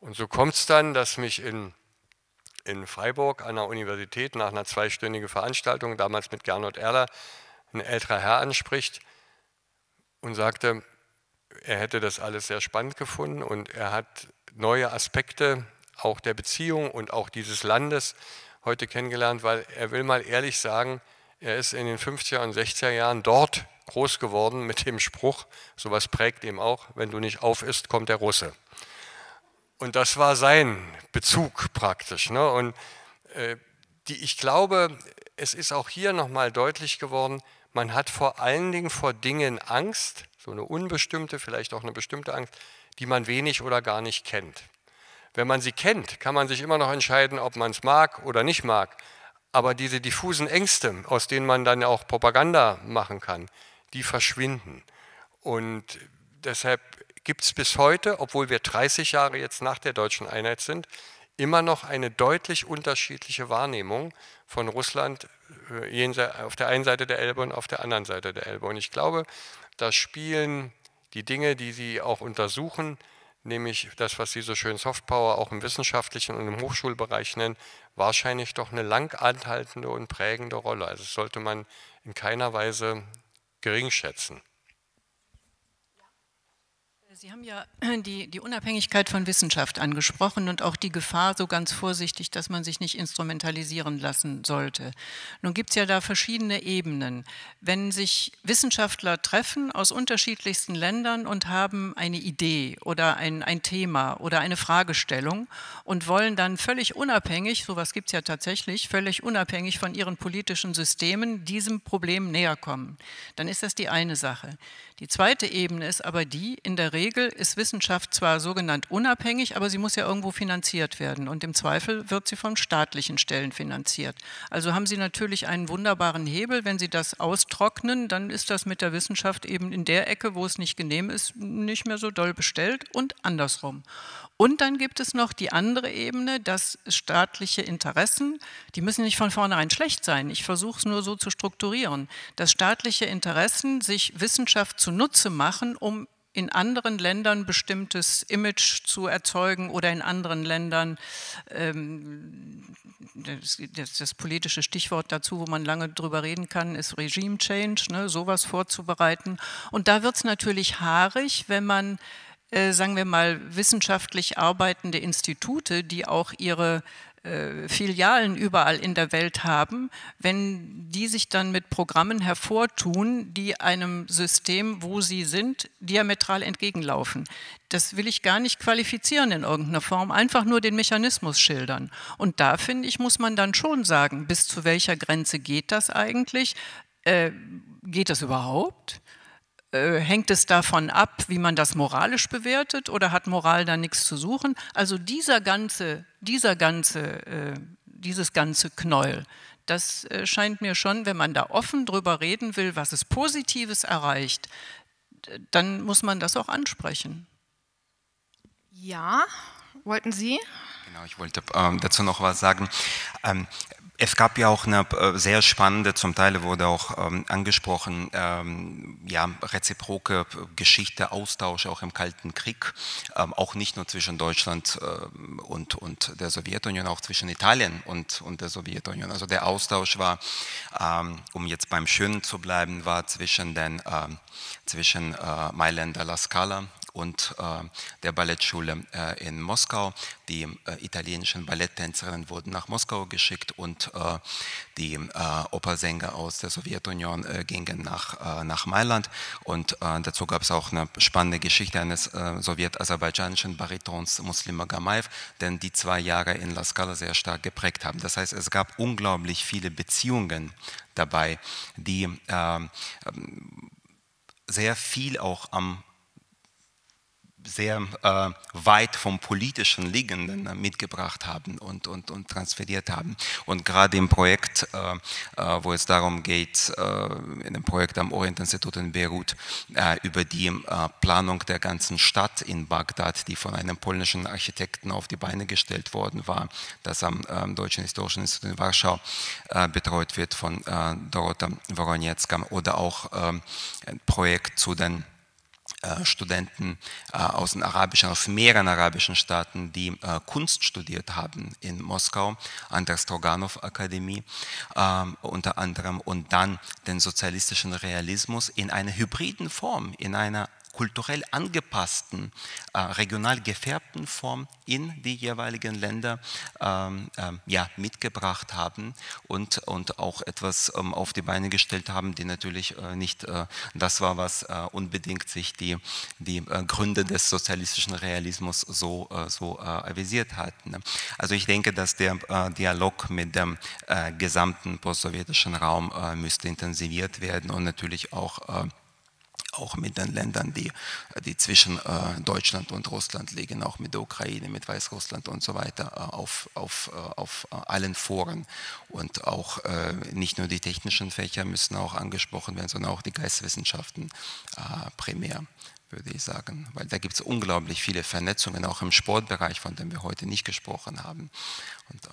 Speaker 3: Und so kommt es dann, dass mich in Freiburg an der Universität nach einer 2-stündigen Veranstaltung, damals mit Gernot Erler, ein älterer Herr anspricht und sagte, er hätte das alles sehr spannend gefunden und er hat neue Aspekte auch der Beziehung und auch dieses Landes heute kennengelernt, weil er will mal ehrlich sagen, er ist in den 50er und 60er Jahren dort groß geworden mit dem Spruch, sowas prägt ihm auch, wenn du nicht auf isst, kommt der Russe. Und das war sein Bezug praktisch. Ne? Und ich glaube, es ist auch hier nochmal deutlich geworden, man hat vor allen Dingen vor Dingen Angst, so eine unbestimmte, vielleicht auch eine bestimmte Angst, die man wenig oder gar nicht kennt. Wenn man sie kennt, kann man sich immer noch entscheiden, ob man es mag oder nicht mag. Aber diese diffusen Ängste, aus denen man dann auch Propaganda machen kann, die verschwinden. Und deshalb gibt es bis heute, obwohl wir 30 Jahre jetzt nach der deutschen Einheit sind, immer noch eine deutlich unterschiedliche Wahrnehmung von Russland auf der einen Seite der Elbe und auf der anderen Seite der Elbe. Und ich glaube, da spielen die Dinge, die Sie auch untersuchen, nämlich das, was Sie so schön Softpower auch im wissenschaftlichen und im Hochschulbereich nennen, wahrscheinlich doch eine lang anhaltende und prägende Rolle. Also das sollte man in keiner Weise gering schätzen.
Speaker 2: Sie haben ja die Unabhängigkeit von Wissenschaft angesprochen und auch die Gefahr, so ganz vorsichtig, dass man sich nicht instrumentalisieren lassen sollte. Nun gibt es ja da verschiedene Ebenen. Wenn sich Wissenschaftler treffen aus unterschiedlichsten Ländern und haben eine Idee oder ein Thema oder eine Fragestellung und wollen dann völlig unabhängig, sowas gibt es ja tatsächlich, völlig unabhängig von ihren politischen Systemen diesem Problem näher kommen, dann ist das die eine Sache. Die zweite Ebene ist aber die, in der Regel ist Wissenschaft zwar sogenannt unabhängig, aber sie muss ja irgendwo finanziert werden und im Zweifel wird sie von staatlichen Stellen finanziert. Also haben Sie natürlich einen wunderbaren Hebel, wenn Sie das austrocknen, dann ist das mit der Wissenschaft eben in der Ecke, wo es nicht genehm ist, nicht mehr so doll bestellt und andersrum. Und dann gibt es noch die andere Ebene, dass staatliche Interessen, die müssen nicht von vornherein schlecht sein, ich versuche es nur so zu strukturieren, dass staatliche Interessen sich Wissenschaft zunutze machen, um in anderen Ländern bestimmtes Image zu erzeugen oder in anderen Ländern, das politische Stichwort dazu, wo man lange drüber reden kann, ist Regime Change, ne, sowas vorzubereiten. Und da wird es natürlich haarig, wenn man sagen wir mal, wissenschaftlich arbeitende Institute, die auch ihre Filialen überall in der Welt haben, wenn die sich dann mit Programmen hervortun, die einem System, wo sie sind, diametral entgegenlaufen. Das will ich gar nicht qualifizieren in irgendeiner Form, einfach nur den Mechanismus schildern. Und da, finde ich, muss man dann schon sagen, bis zu welcher Grenze geht das eigentlich? Geht das überhaupt? Hängt es davon ab, wie man das moralisch bewertet oder hat Moral da nichts zu suchen? Also dieses ganze Knäuel, das scheint mir schon, wenn man da offen drüber reden will, was es Positives erreicht, dann muss man das auch ansprechen.
Speaker 1: Ja, wollten Sie?
Speaker 4: Genau, ich wollte dazu noch was sagen. Es gab ja auch eine sehr spannende, zum Teil wurde auch angesprochen, ja, reziproke Geschichte, Austausch auch im Kalten Krieg, auch nicht nur zwischen Deutschland und der Sowjetunion, auch zwischen Italien und der Sowjetunion. Also der Austausch war, um jetzt beim Schönen zu bleiben, war zwischen Mailänder La Scala und der Ballettschule in Moskau. Die italienischen Balletttänzerinnen wurden nach Moskau geschickt und die Opernsänger aus der Sowjetunion gingen nach Mailand. Und dazu gab es auch eine spannende Geschichte eines sowjet-aserbaidschanischen Baritons Muslim Magamaev, den die 2 Jahre in La Scala sehr stark geprägt haben. Das heißt, es gab unglaublich viele Beziehungen dabei, die sehr viel auch sehr weit vom Politischen Liegenden mitgebracht haben und transferiert haben. Und gerade im Projekt, wo es darum geht, in dem Projekt am Orient-Institut in Beirut, über die Planung der ganzen Stadt in Bagdad, die von einem polnischen Architekten auf die Beine gestellt worden war, das am Deutschen Historischen Institut in Warschau betreut wird von Dorota Woroniecka, oder auch ein Projekt zu den Studenten aus den aus mehreren arabischen Staaten, die Kunst studiert haben in Moskau an der Stroganov-Akademie unter anderem, und dann den sozialistischen Realismus in einer hybriden Form, in einer kulturell angepassten, regional gefärbten Form in die jeweiligen Länder mitgebracht haben und auch etwas auf die Beine gestellt haben, die natürlich nicht das war, was unbedingt sich die Gründe des sozialistischen Realismus so avisiert hatten. Also ich denke, dass der Dialog mit dem gesamten postsowjetischen Raum müsste intensiviert werden und natürlich auch mit den Ländern, die zwischen Deutschland und Russland liegen, auch mit der Ukraine, mit Weißrussland und so weiter, auf allen Foren. Und auch nicht nur die technischen Fächer müssen auch angesprochen werden, sondern auch die Geisteswissenschaften primär, würde ich sagen. Weil da gibt es unglaublich viele Vernetzungen, auch im Sportbereich, von dem wir heute nicht gesprochen haben. Und,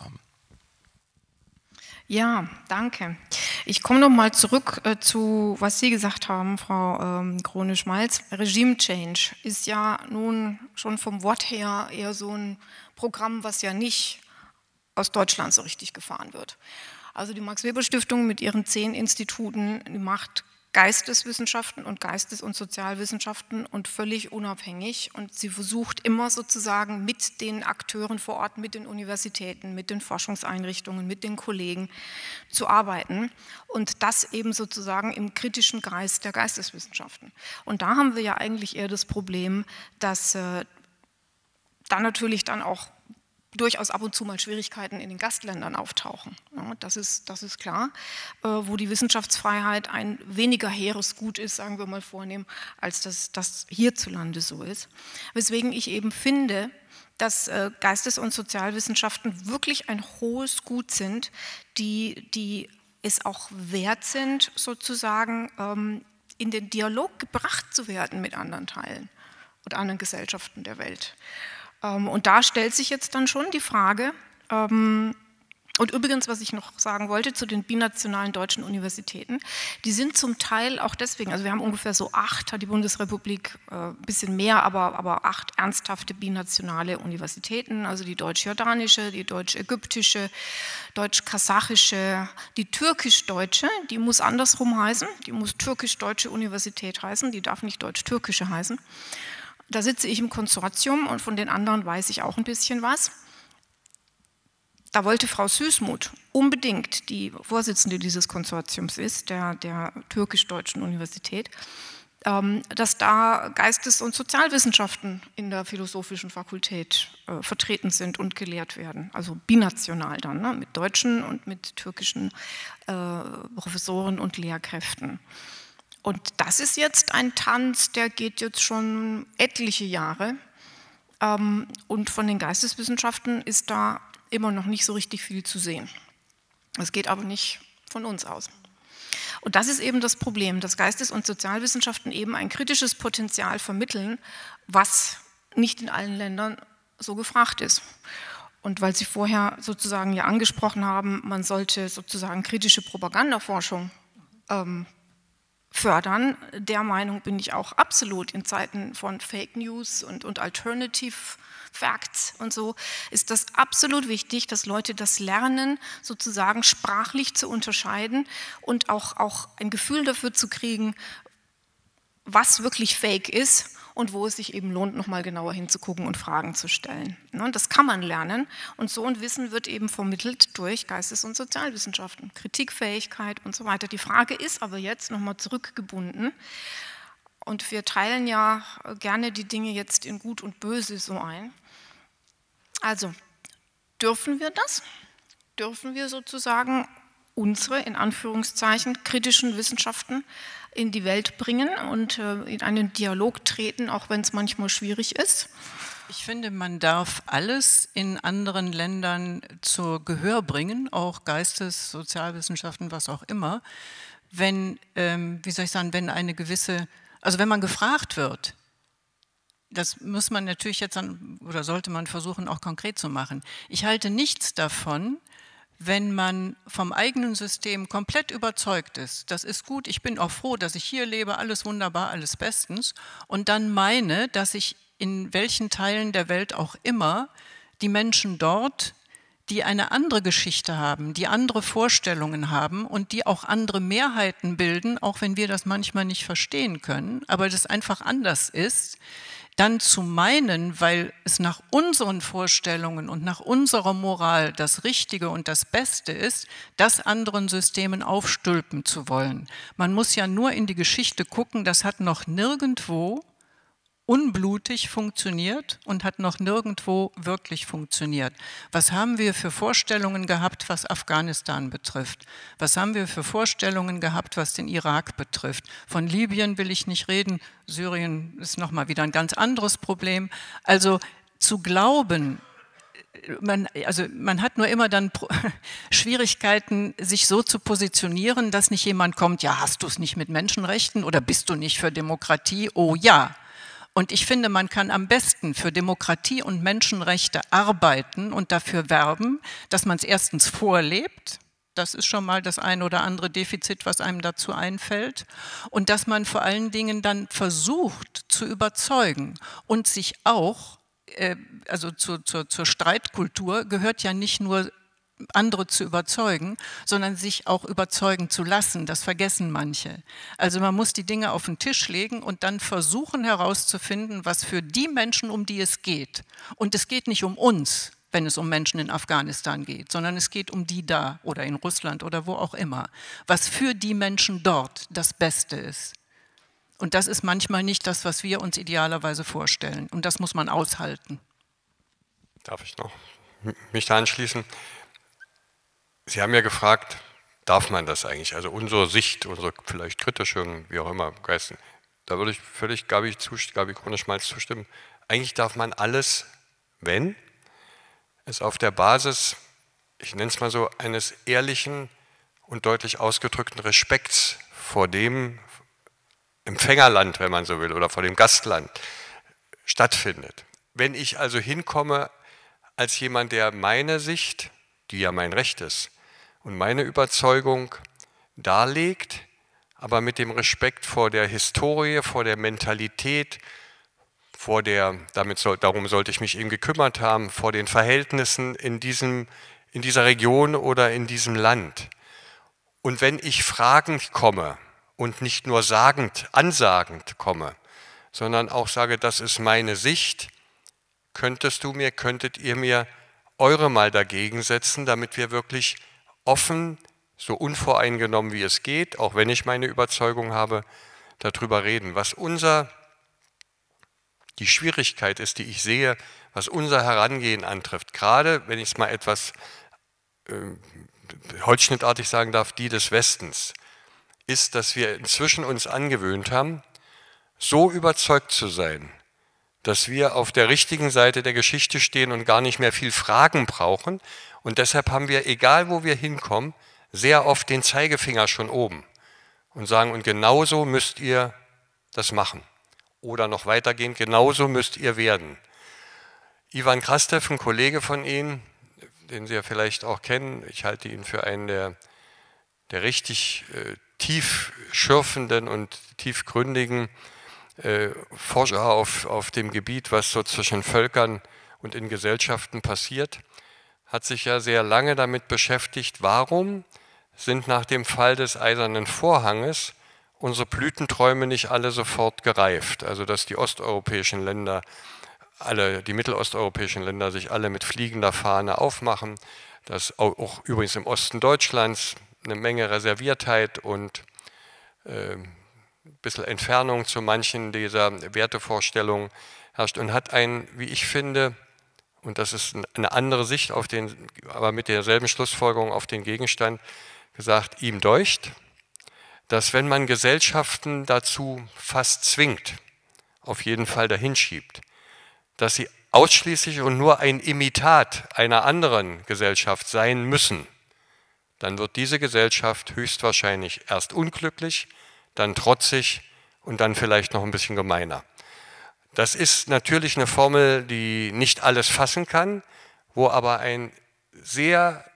Speaker 1: ja, danke. Ich komme noch mal zurück zu, was Sie gesagt haben, Frau Krone-Schmalz. Regime Change ist ja nun schon vom Wort her eher so ein Programm, was ja nicht aus Deutschland so richtig gefahren wird. Also die Max-Weber-Stiftung mit ihren 10 Instituten, die macht Geisteswissenschaften und Geistes- und Sozialwissenschaften und völlig unabhängig, und sie versucht immer sozusagen mit den Akteuren vor Ort, mit den Universitäten, mit den Forschungseinrichtungen, mit den Kollegen zu arbeiten, und das eben sozusagen im kritischen Kreis der Geisteswissenschaften. Und da haben wir ja eigentlich eher das Problem, dass da natürlich dann auch durchaus ab und zu mal Schwierigkeiten in den Gastländern auftauchen. Ja, das ist klar, wo die Wissenschaftsfreiheit ein weniger hehres Gut ist, sagen wir mal vornehm, als das hierzulande so ist. Weswegen ich eben finde, dass Geistes- und Sozialwissenschaften wirklich ein hohes Gut sind, die es auch wert sind, sozusagen in den Dialog gebracht zu werden mit anderen Teilen und anderen Gesellschaften der Welt. Und da stellt sich jetzt dann schon die Frage, und übrigens, was ich noch sagen wollte zu den binationalen deutschen Universitäten, die sind zum Teil auch deswegen, also wir haben ungefähr so 8, hat die Bundesrepublik ein bisschen mehr, aber 8 ernsthafte binationale Universitäten, also die deutsch-jordanische, die deutsch-ägyptische, deutsch-kasachische, die türkisch-deutsche, die muss andersrum heißen, die muss türkisch-deutsche Universität heißen, die darf nicht deutsch-türkische heißen. Da sitze ich im Konsortium und von den anderen weiß ich auch ein bisschen was. Da wollte Frau Süßmuth unbedingt, die Vorsitzende dieses Konsortiums ist, der türkisch-deutschen Universität, dass da Geistes- und Sozialwissenschaften in der philosophischen Fakultät vertreten sind und gelehrt werden. Also binational dann, ne, mit deutschen und mit türkischen Professoren und Lehrkräften. Und das ist jetzt ein Tanz, der geht jetzt schon etliche Jahre. Und von den Geisteswissenschaften ist da immer noch nicht so richtig viel zu sehen. Das geht aber nicht von uns aus. Und das ist eben das Problem, dass Geistes- und Sozialwissenschaften eben ein kritisches Potenzial vermitteln, was nicht in allen Ländern so gefragt ist. Und weil Sie vorher sozusagen ja angesprochen haben, man sollte sozusagen kritische Propagandaforschung fördern. Der Meinung bin ich auch absolut. In Zeiten von Fake News und Alternative Facts und so ist das absolut wichtig, dass Leute das lernen, sozusagen sprachlich zu unterscheiden und auch ein Gefühl dafür zu kriegen, was wirklich Fake ist und wo es sich eben lohnt, nochmal genauer hinzugucken und Fragen zu stellen. Das kann man lernen, und so ein Wissen wird eben vermittelt durch Geistes- und Sozialwissenschaften, Kritikfähigkeit und so weiter. Die Frage ist aber jetzt nochmal zurückgebunden, und wir teilen ja gerne die Dinge jetzt in Gut und Böse so ein. Also, dürfen wir das? Dürfen wir sozusagen unsere, in Anführungszeichen, kritischen Wissenschaften in die Welt bringen und in einen Dialog treten, auch wenn es manchmal schwierig ist?
Speaker 2: Ich finde, man darf alles in anderen Ländern zur Gehör bringen, auch Geistes-, Sozialwissenschaften, was auch immer, wenn, wie soll ich sagen, wenn eine gewisse, also wenn man gefragt wird. Das muss man natürlich jetzt oder sollte man versuchen, auch konkret zu machen. Ich halte nichts davon, wenn man vom eigenen System komplett überzeugt ist, das ist gut, ich bin auch froh, dass ich hier lebe, alles wunderbar, alles bestens, und dann meine, dass ich in welchen Teilen der Welt auch immer die Menschen dort, die eine andere Geschichte haben, die andere Vorstellungen haben und die auch andere Mehrheiten bilden, auch wenn wir das manchmal nicht verstehen können, aber das einfach anders ist, dann zu meinen, weil es nach unseren Vorstellungen und nach unserer Moral das Richtige und das Beste ist, das anderen Systemen aufstülpen zu wollen. Man muss ja nur in die Geschichte gucken, das hat noch nirgendwo unblutig funktioniert und hat noch nirgendwo wirklich funktioniert. Was haben wir für Vorstellungen gehabt, was Afghanistan betrifft? Was haben wir für Vorstellungen gehabt, was den Irak betrifft? Von Libyen will ich nicht reden, Syrien ist nochmal wieder ein ganz anderes Problem. Also zu glauben, man hat nur immer dann Schwierigkeiten, sich so zu positionieren, dass nicht jemand kommt, ja, hast du es nicht mit Menschenrechten oder bist du nicht für Demokratie? Oh ja. Und ich finde, man kann am besten für Demokratie und Menschenrechte arbeiten und dafür werben, dass man es erstens vorlebt. Das ist schon mal das ein oder andere Defizit, was einem dazu einfällt. Und dass man vor allen Dingen dann versucht zu überzeugen und sich auch, also zur Streitkultur gehört ja nicht nur andere zu überzeugen, sondern sich auch überzeugen zu lassen. Das vergessen manche. Also man muss die Dinge auf den Tisch legen und dann versuchen herauszufinden, was für die Menschen, um die es geht. Und es geht nicht um uns, wenn es um Menschen in Afghanistan geht, sondern es geht um die da oder in Russland oder wo auch immer. Was für die Menschen dort das Beste ist. Und das ist manchmal nicht das, was wir uns idealerweise vorstellen. Und das muss man aushalten.
Speaker 3: Darf ich noch mich da anschließen? Sie haben ja gefragt, darf man das eigentlich? Also unsere Sicht, unsere vielleicht kritische, wie auch immer, Geisten, da würde ich völlig Gabi Krone-Schmalz zustimmen. Eigentlich darf man alles, wenn es auf der Basis, ich nenne es mal so, eines ehrlichen und deutlich ausgedrückten Respekts vor dem Empfängerland, wenn man so will, oder vor dem Gastland stattfindet. Wenn ich also hinkomme als jemand, der meine Sicht, die ja mein Recht ist, und meine Überzeugung darlegt, aber mit dem Respekt vor der Historie, vor der Mentalität, darum sollte ich mich eben gekümmert haben, vor den Verhältnissen in dieser Region oder in diesem Land. Und wenn ich fragend komme und nicht nur ansagend komme, sondern auch sage, das ist meine Sicht, könntet ihr mir eure mal dagegen setzen, damit wir wirklich offen, so unvoreingenommen wie es geht, auch wenn ich meine Überzeugung habe, darüber reden. Was die Schwierigkeit ist, die ich sehe, was unser Herangehen antrifft, gerade wenn ich es mal etwas holzschnittartig sagen darf, die des Westens, ist, dass wir inzwischen uns angewöhnt haben, so überzeugt zu sein, dass wir auf der richtigen Seite der Geschichte stehen und gar nicht mehr viel Fragen brauchen. Und deshalb haben wir, egal wo wir hinkommen, sehr oft den Zeigefinger schon oben und sagen, und genauso müsst ihr das machen. Oder noch weitergehend, genauso müsst ihr werden. Ivan Krastev, ein Kollege von Ihnen, den Sie ja vielleicht auch kennen, ich halte ihn für einen der richtig tief schürfenden und tiefgründigen Forscher auf dem Gebiet, was so zwischen Völkern und in Gesellschaften passiert, hat sich ja sehr lange damit beschäftigt, warum sind nach dem Fall des Eisernen Vorhanges unsere Blütenträume nicht alle sofort gereift. Also dass die osteuropäischen Länder, die mittelosteuropäischen Länder sich alle mit fliegender Fahne aufmachen, dass auch übrigens im Osten Deutschlands eine Menge Reserviertheit und ein bisschen Entfernung zu manchen dieser Wertevorstellungen herrscht und hat wie ich finde, und das ist eine andere Sicht aber mit derselben Schlussfolgerung auf den Gegenstand gesagt, ihm deucht, dass wenn man Gesellschaften dazu fast zwingt, auf jeden Fall dahin schiebt, dass sie ausschließlich und nur ein Imitat einer anderen Gesellschaft sein müssen, dann wird diese Gesellschaft höchstwahrscheinlich erst unglücklich, dann trotzig und dann vielleicht noch ein bisschen gemeiner. Das ist natürlich eine Formel, die nicht alles fassen kann, wo aber ein sehr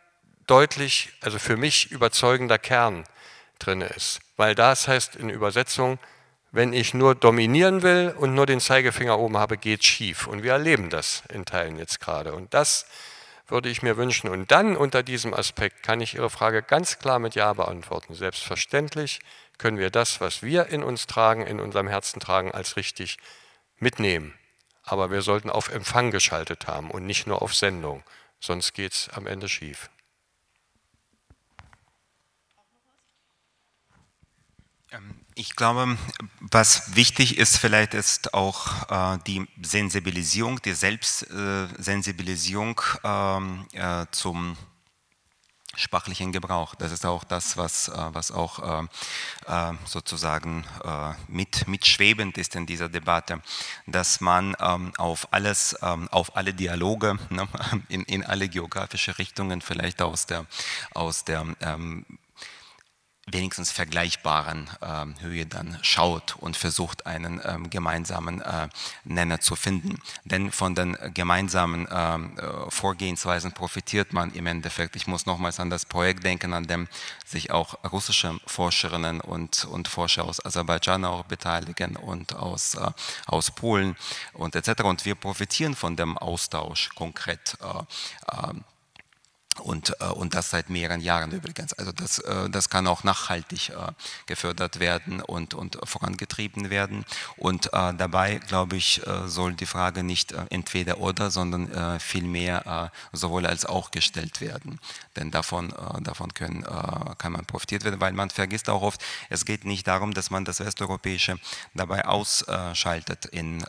Speaker 3: deutlich, also für mich überzeugender Kern drin ist. Weil das heißt in Übersetzung, wenn ich nur dominieren will und nur den Zeigefinger oben habe, geht es schief. Und wir erleben das in Teilen jetzt gerade. Und das würde ich mir wünschen. Und dann unter diesem Aspekt kann ich Ihre Frage ganz klar mit Ja beantworten. Selbstverständlich können wir das, was wir in uns tragen, in unserem Herzen tragen, als richtig mitnehmen. Aber wir sollten auf Empfang geschaltet haben und nicht nur auf Sendung. Sonst geht es am Ende schief.
Speaker 4: Ich glaube, was wichtig ist vielleicht, ist auch die Sensibilisierung, die Selbstsensibilisierung zum sprachlichen Gebrauch. Das ist auch das, was auch sozusagen mitschwebend ist in dieser Debatte, dass man auf alle Dialoge, ne, in alle geografische Richtungen vielleicht aus der wenigstens vergleichbaren Höhe dann schaut und versucht, einen gemeinsamen Nenner zu finden. Denn von den gemeinsamen Vorgehensweisen profitiert man im Endeffekt. Ich muss nochmals an das Projekt denken, an dem sich auch russische Forscherinnen und Forscher aus Aserbaidschan auch beteiligen und aus Polen und etc. Und wir profitieren von dem Austausch konkret. Und das seit mehreren Jahren übrigens. Also das kann auch nachhaltig gefördert werden und vorangetrieben werden. Und dabei, glaube ich, soll die Frage nicht entweder oder, sondern vielmehr sowohl als auch gestellt werden. Denn davon kann man profitiert werden, weil man vergisst auch oft, es geht nicht darum, dass man das Westeuropäische dabei ausschaltet.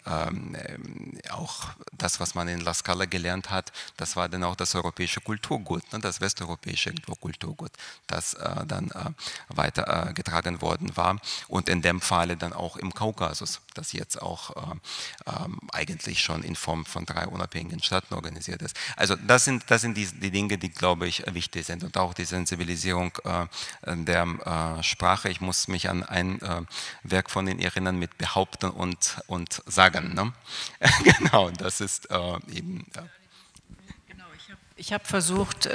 Speaker 4: Auch das, was man in La Scala gelernt hat, das war dann auch das europäische Kulturgut, das westeuropäische Kulturgut, das dann weitergetragen worden war und in dem Falle dann auch im Kaukasus, das jetzt auch eigentlich schon in Form von 3 unabhängigen Staaten organisiert ist. Also das sind die Dinge, die, glaube ich, wichtig sind und auch die Sensibilisierung der Sprache. Ich muss mich an ein Werk von Ihnen erinnern mit Behaupten und Sagen. Ne? Genau, das ist eben...
Speaker 2: Ich habe versucht,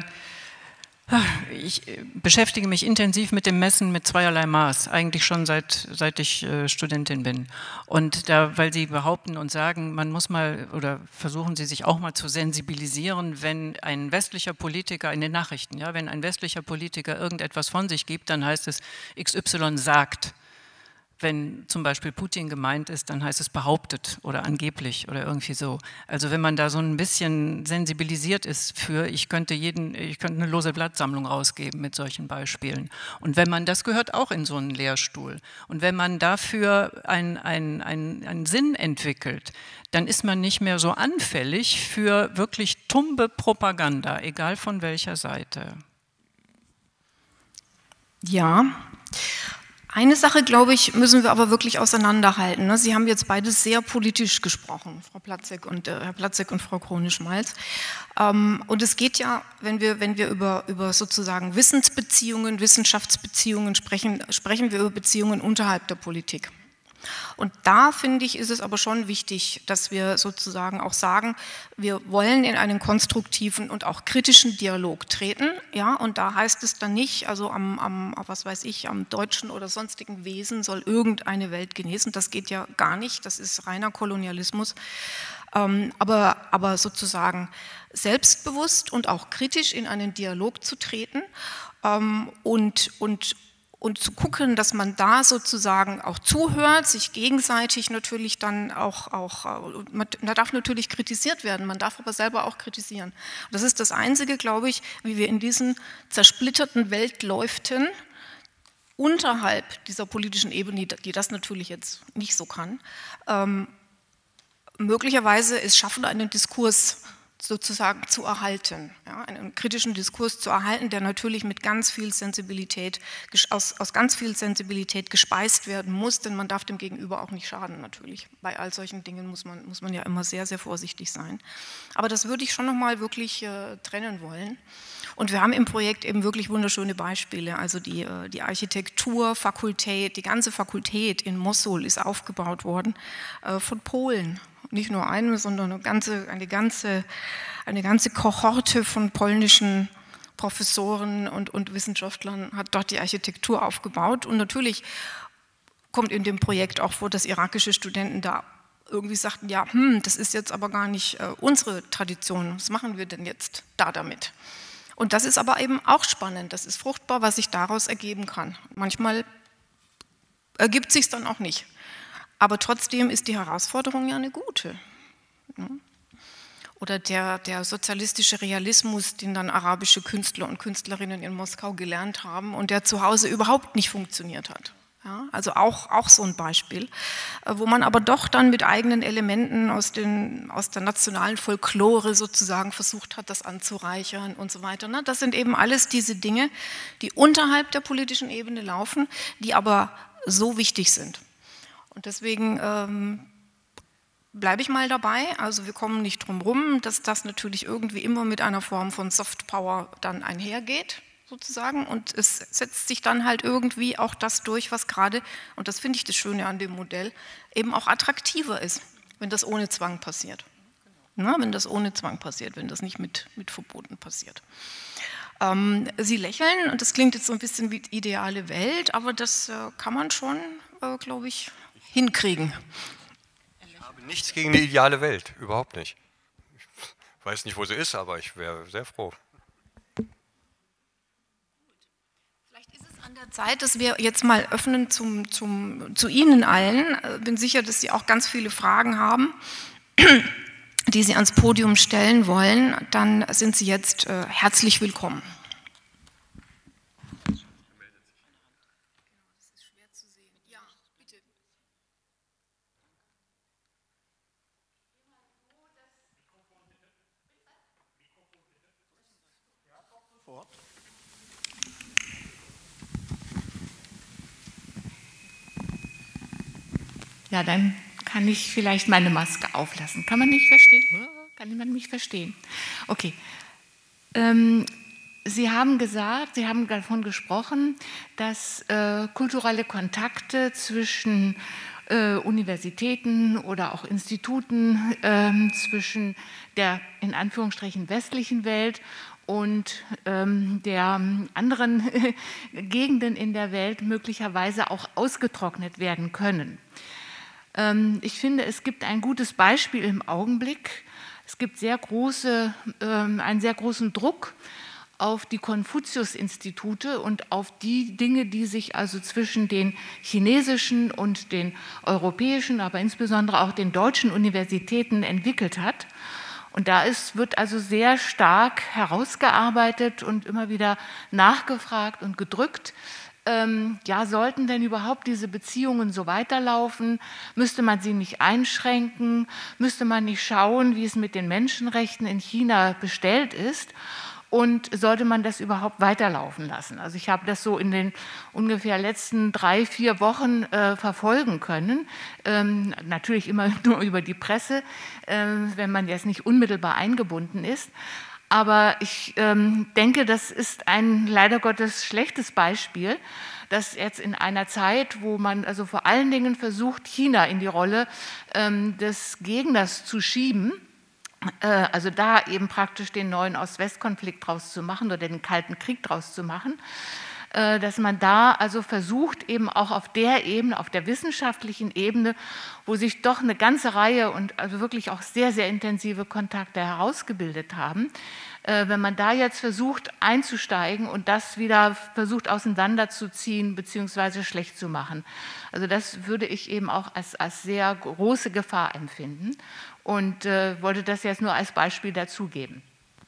Speaker 2: ich beschäftige mich intensiv mit dem Messen mit zweierlei Maß, eigentlich schon seit ich Studentin bin. Und da, weil Sie behaupten und sagen, man muss mal, oder versuchen Sie sich auch mal zu sensibilisieren, wenn ein westlicher Politiker in den Nachrichten, ja, wenn ein westlicher Politiker irgendetwas von sich gibt, dann heißt es XY sagt. Wenn zum Beispiel Putin gemeint ist, dann heißt es behauptet oder angeblich oder irgendwie so. Also wenn man da so ein bisschen sensibilisiert ist für, ich könnte eine lose Blattsammlung rausgeben mit solchen Beispielen. Und wenn man, das gehört auch in so einen Lehrstuhl. Und wenn man dafür einen Sinn entwickelt, dann ist man nicht mehr so anfällig für wirklich tumbe Propaganda, egal von welcher Seite.
Speaker 1: Ja. Eine Sache, glaube ich, müssen wir aber wirklich auseinanderhalten. Sie haben jetzt beide sehr politisch gesprochen, Frau Platzek und Herr Platzek und Frau Krone-Schmalz. Und es geht ja, wenn wir über sozusagen Wissensbeziehungen, Wissenschaftsbeziehungen sprechen, sprechen wir über Beziehungen unterhalb der Politik. Und da, finde ich, ist es aber schon wichtig, dass wir sozusagen auch sagen, wir wollen in einen konstruktiven und auch kritischen Dialog treten. Ja, und da heißt es dann nicht, also am deutschen oder sonstigen Wesen soll irgendeine Welt genesen. Das geht ja gar nicht, das ist reiner Kolonialismus. Aber sozusagen selbstbewusst und auch kritisch in einen Dialog zu treten und zu gucken, dass man da sozusagen auch zuhört, sich gegenseitig natürlich dann man darf natürlich kritisiert werden, man darf aber selber auch kritisieren. Und das ist das Einzige, glaube ich, wie wir in diesen zersplitterten Weltläuften unterhalb dieser politischen Ebene, die das natürlich jetzt nicht so kann, möglicherweise es schaffen, einen Diskurs sozusagen zu erhalten, ja, einen kritischen Diskurs zu erhalten, der natürlich mit ganz viel Sensibilität, aus ganz viel Sensibilität gespeist werden muss, denn man darf dem Gegenüber auch nicht schaden natürlich. Bei all solchen Dingen muss man ja immer sehr, sehr vorsichtig sein. Aber das würde ich schon nochmal wirklich trennen wollen. Und wir haben im Projekt eben wirklich wunderschöne Beispiele, also die Architekturfakultät, die ganze Fakultät in Mosul ist aufgebaut worden von Polen. Nicht nur eine, sondern eine ganze Kohorte von polnischen Professoren und Wissenschaftlern, hat dort die Architektur aufgebaut. Und natürlich kommt in dem Projekt auch vor, dass irakische Studenten da irgendwie sagten, ja, das ist jetzt aber gar nicht unsere Tradition, was machen wir denn jetzt da damit? Und das ist aber eben auch spannend, das ist fruchtbar, was sich daraus ergeben kann. Manchmal ergibt sich es dann auch nicht. Aber trotzdem ist die Herausforderung ja eine gute. Oder der sozialistische Realismus, den dann arabische Künstler und Künstlerinnen in Moskau gelernt haben und der zu Hause überhaupt nicht funktioniert hat. Ja, also auch so ein Beispiel, wo man aber doch dann mit eigenen Elementen aus der nationalen Folklore sozusagen versucht hat, das anzureichern und so weiter. Das sind eben alles diese Dinge, die unterhalb der politischen Ebene laufen, die aber so wichtig sind. Und deswegen bleibe ich mal dabei, also wir kommen nicht drum rum, dass das natürlich irgendwie immer mit einer Form von Softpower dann einhergeht, sozusagen, und es setzt sich dann halt irgendwie auch das durch, was gerade, und das finde ich das Schöne an dem Modell, eben auch attraktiver ist, wenn das ohne Zwang passiert. Wenn das ohne Zwang passiert, wenn das nicht mit Verboten passiert. Sie lächeln, und das klingt jetzt so ein bisschen wie ideale Welt, aber das kann man schon, glaube ich, hinkriegen.
Speaker 3: Ich habe nichts gegen die ideale Welt, überhaupt nicht. Ich weiß nicht, wo sie ist, aber ich wäre sehr froh.
Speaker 1: An der Zeit, dass wir jetzt mal öffnen zu Ihnen allen. Ich bin sicher, dass Sie auch ganz viele Fragen haben, die Sie ans Podium stellen wollen. Dann sind Sie jetzt herzlich willkommen.
Speaker 5: Ja, dann kann ich vielleicht meine Maske auflassen. Kann man nicht verstehen? Kann man mich verstehen? Okay. Sie haben gesagt, Sie haben davon gesprochen, dass kulturelle Kontakte zwischen Universitäten oder auch Instituten zwischen der in Anführungsstrichen westlichen Welt und der anderen Gegenden in der Welt möglicherweise auch ausgetrocknet werden können. Ich finde, es gibt ein gutes Beispiel im Augenblick. Es gibt einen sehr großen Druck auf die Konfuzius-Institute und auf die Dinge, die sich also zwischen den chinesischen und den europäischen, aber insbesondere auch den deutschen Universitäten entwickelt hat. Und da wird also sehr stark herausgearbeitet und immer wieder nachgefragt und gedrückt. Ja, sollten denn überhaupt diese Beziehungen so weiterlaufen? Müsste man sie nicht einschränken? Müsste man nicht schauen, wie es mit den Menschenrechten in China bestellt ist? Und sollte man das überhaupt weiterlaufen lassen? Also ich habe das so in den ungefähr letzten 3-4 Wochen verfolgen können. Natürlich immer nur über die Presse, wenn man jetzt nicht unmittelbar eingebunden ist. Aber ich denke, das ist ein leider Gottes schlechtes Beispiel, dass jetzt in einer Zeit, wo man also vor allen Dingen versucht, China in die Rolle des Gegners zu schieben, also da eben praktisch den neuen Ost-West-Konflikt draus zu machen oder den Kalten Krieg draus zu machen, dass man da also versucht, eben auch auf der Ebene, auf der wissenschaftlichen Ebene, wo sich doch eine ganze Reihe und also wirklich auch sehr, sehr intensive Kontakte herausgebildet haben, wenn man da jetzt versucht einzusteigen und das wieder versucht auseinanderzuziehen bzw. schlecht zu machen. Also das würde ich eben auch als sehr große Gefahr empfinden und wollte das jetzt nur als Beispiel dazugeben.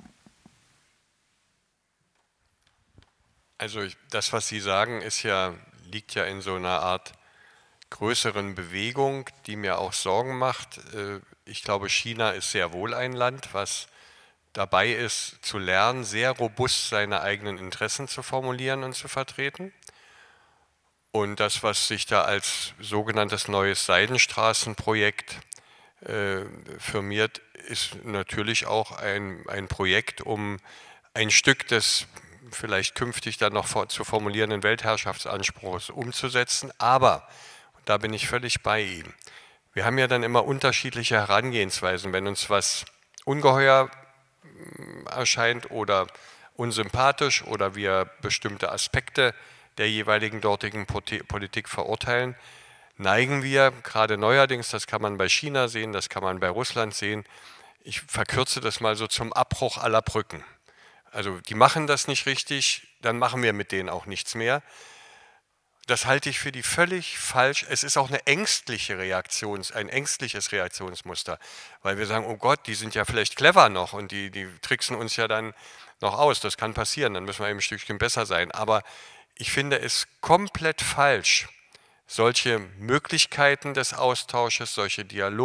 Speaker 3: Also das, was Sie sagen, liegt ja in so einer Art größeren Bewegung, die mir auch Sorgen macht. Ich glaube, China ist sehr wohl ein Land, was dabei ist, zu lernen, sehr robust seine eigenen Interessen zu formulieren und zu vertreten. Und das, was sich da als sogenanntes neues Seidenstraßenprojekt firmiert, ist natürlich auch ein Projekt, um ein Stück des vielleicht künftig dann noch zu formulierenden Weltherrschaftsanspruchs umzusetzen. Aber, und da bin ich völlig bei ihm, wir haben ja dann immer unterschiedliche Herangehensweisen. Wenn uns was ungeheuer erscheint oder unsympathisch oder wir bestimmte Aspekte der jeweiligen dortigen Politik verurteilen, neigen wir gerade neuerdings, das kann man bei China sehen, das kann man bei Russland sehen, ich verkürze das mal so, zum Abbruch aller Brücken. Also die machen das nicht richtig, dann machen wir mit denen auch nichts mehr. Das halte ich für die völlig falsch. Es ist auch eine ängstliche ein ängstliches Reaktionsmuster, weil wir sagen, oh Gott, die sind ja vielleicht clever noch und die tricksen uns ja dann noch aus. Das kann passieren, dann müssen wir eben ein Stückchen besser sein. Aber ich finde es komplett falsch, solche Möglichkeiten des Austausches, solche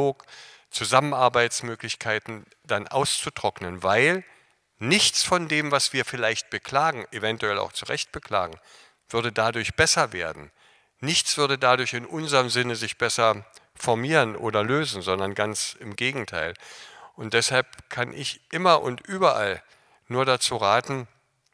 Speaker 3: Zusammenarbeitsmöglichkeiten dann auszutrocknen, weil nichts von dem, was wir vielleicht beklagen, eventuell auch zu Recht beklagen, würde dadurch besser werden. Nichts würde dadurch in unserem Sinne sich besser formieren oder lösen, sondern ganz im Gegenteil. Und deshalb kann ich immer und überall nur dazu raten,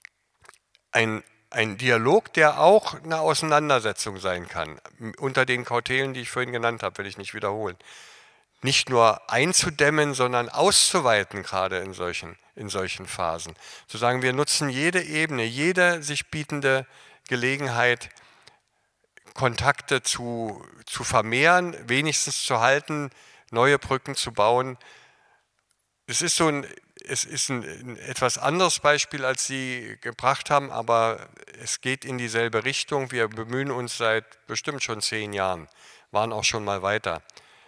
Speaker 3: ein Dialog, der auch eine Auseinandersetzung sein kann, unter den Kautelen, die ich vorhin genannt habe, will ich nicht wiederholen, nicht nur einzudämmen, sondern auszuweiten, gerade in solchen Phasen. Zu sagen, wir nutzen jede Ebene, jede sich bietende Gelegenheit, Kontakte zu vermehren, wenigstens zu halten, neue Brücken zu bauen. Es ist ein etwas anderes Beispiel, als Sie gebracht haben, aber es geht in dieselbe Richtung. Wir bemühen uns seit bestimmt schon 10 Jahren, waren auch schon mal weiter,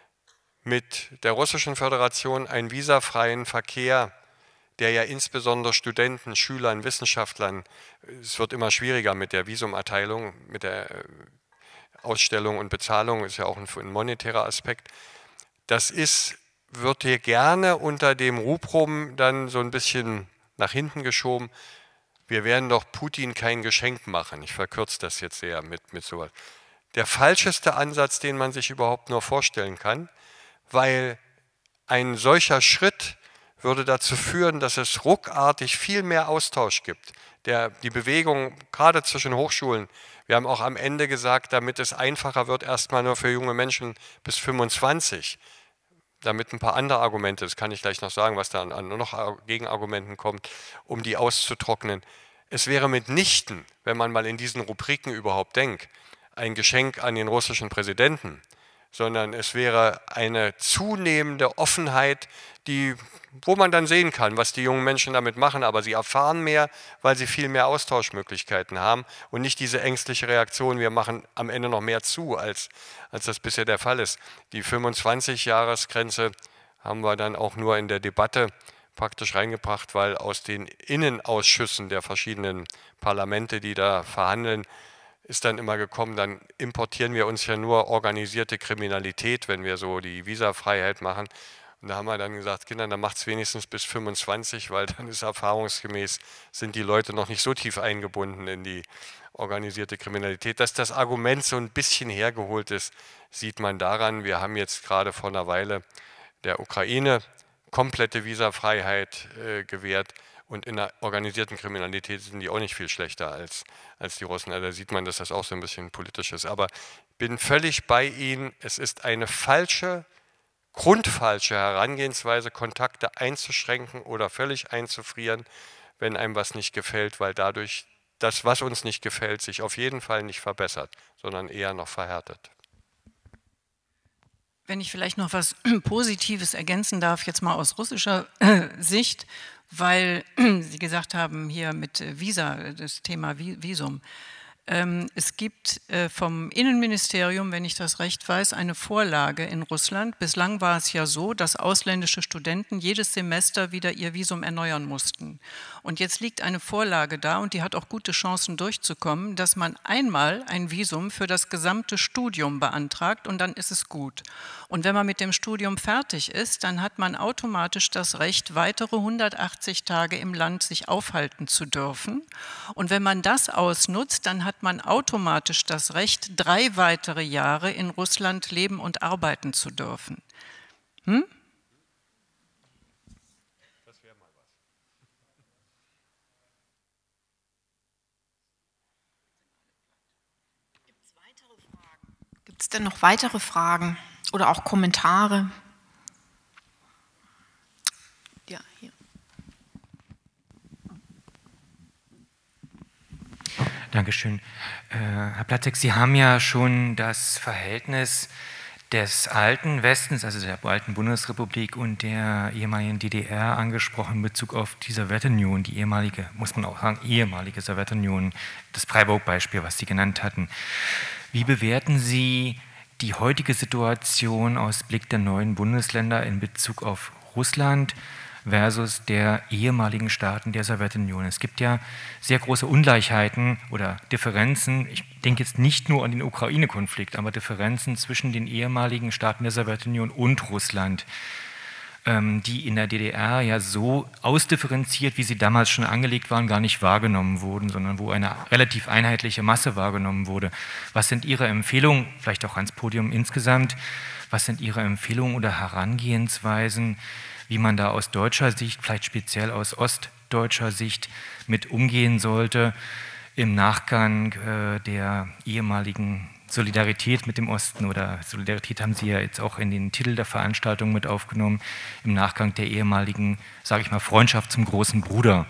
Speaker 3: mit der Russischen Föderation einen visafreien Verkehr, der ja insbesondere Studenten, Schülern, Wissenschaftlern, es wird immer schwieriger mit der Visumerteilung, mit der Ausstellung und Bezahlung, ist ja auch ein monetärer Aspekt. Das wird hier gerne unter dem Rubrum dann so ein bisschen nach hinten geschoben. Wir werden doch Putin kein Geschenk machen. Ich verkürze das jetzt sehr mit sowas. Der falscheste Ansatz, den man sich überhaupt nur vorstellen kann, weil ein solcher Schritt würde dazu führen, dass es ruckartig viel mehr Austausch gibt. Die Bewegung, gerade zwischen Hochschulen, wir haben auch am Ende gesagt, damit es einfacher wird, erstmal nur für junge Menschen bis 25, damit ein paar andere Argumente, das kann ich gleich noch sagen, was da an noch Gegenargumenten kommt, um die auszutrocknen. Es wäre mitnichten, wenn man mal in diesen Rubriken überhaupt denkt, ein Geschenk an den russischen Präsidenten, sondern es wäre eine zunehmende Offenheit, wo man dann sehen kann, was die jungen Menschen damit machen, aber sie erfahren mehr, weil sie viel mehr Austauschmöglichkeiten haben und nicht diese ängstliche Reaktion, wir machen am Ende noch mehr zu, als das bisher der Fall ist. Die 25-Jahres-Grenze haben wir dann auch nur in der Debatte praktisch reingebracht, weil aus den Innenausschüssen der verschiedenen Parlamente, die da verhandeln, ist dann immer gekommen, dann importieren wir uns ja nur organisierte Kriminalität, wenn wir so die Visafreiheit machen. Und da haben wir dann gesagt, Kinder, dann macht es wenigstens bis 25, weil dann ist erfahrungsgemäß, sind die Leute noch nicht so tief eingebunden in die organisierte Kriminalität. Dass das Argument so ein bisschen hergeholt ist, sieht man daran, wir haben jetzt gerade vor einer Weile der Ukraine komplette Visafreiheit gewährt. Und in der organisierten Kriminalität sind die auch nicht viel schlechter als die Russen. Also da sieht man, dass das auch so ein bisschen politisch ist. Aber ich bin völlig bei Ihnen. Es ist eine grundfalsche Herangehensweise, Kontakte einzuschränken oder völlig einzufrieren, wenn einem was nicht gefällt, weil dadurch das, was uns nicht gefällt, sich auf jeden Fall nicht verbessert, sondern eher noch verhärtet.
Speaker 2: Wenn ich vielleicht noch was Positives ergänzen darf, jetzt mal aus russischer Sicht, weil Sie gesagt haben, hier mit Visa, das Thema Visum. Es gibt vom Innenministerium, wenn ich das recht weiß, eine Vorlage in Russland. Bislang war es ja so, dass ausländische Studenten jedes Semester wieder ihr Visum erneuern mussten. Und jetzt liegt eine Vorlage da und die hat auch gute Chancen durchzukommen, dass man einmal ein Visum für das gesamte Studium beantragt und dann ist es gut. Und wenn man mit dem Studium fertig ist, dann hat man automatisch das Recht, weitere 180 Tage im Land sich aufhalten zu dürfen. Und wenn man das ausnutzt, dann hat man automatisch das Recht, 3 weitere Jahre in Russland leben und arbeiten zu dürfen. Das wäre mal was.
Speaker 1: Gibt es denn noch weitere Fragen oder auch Kommentare? Ja, hier.
Speaker 6: Dankeschön. Herr Platek, Sie haben ja schon das Verhältnis des alten Westens, also der alten Bundesrepublik und der ehemaligen DDR angesprochen in Bezug auf die Sowjetunion, die ehemalige, muss man auch sagen, ehemalige Sowjetunion, das Freiburg-Beispiel, was Sie genannt hatten. Wie bewerten Sie die heutige Situation aus Blick der neuen Bundesländer in Bezug auf Russland versus der ehemaligen Staaten der Sowjetunion? Es gibt ja sehr große Ungleichheiten oder Differenzen. Ich denke jetzt nicht nur an den Ukraine-Konflikt, aber Differenzen zwischen den ehemaligen Staaten der Sowjetunion und Russland, die in der DDR ja so ausdifferenziert, wie sie damals schon angelegt waren, gar nicht wahrgenommen wurden, sondern wo eine relativ einheitliche Masse wahrgenommen wurde. Was sind Ihre Empfehlungen, vielleicht auch ans Podium insgesamt, was sind Ihre Empfehlungen oder Herangehensweisen, wie man da aus deutscher Sicht, vielleicht speziell aus ostdeutscher Sicht mit umgehen sollte im Nachgang der ehemaligen Solidarität mit dem Osten, oder Solidarität haben Sie ja jetzt auch in den Titel der Veranstaltung mit aufgenommen, im Nachgang der ehemaligen, sage ich mal, Freundschaft zum großen Bruder.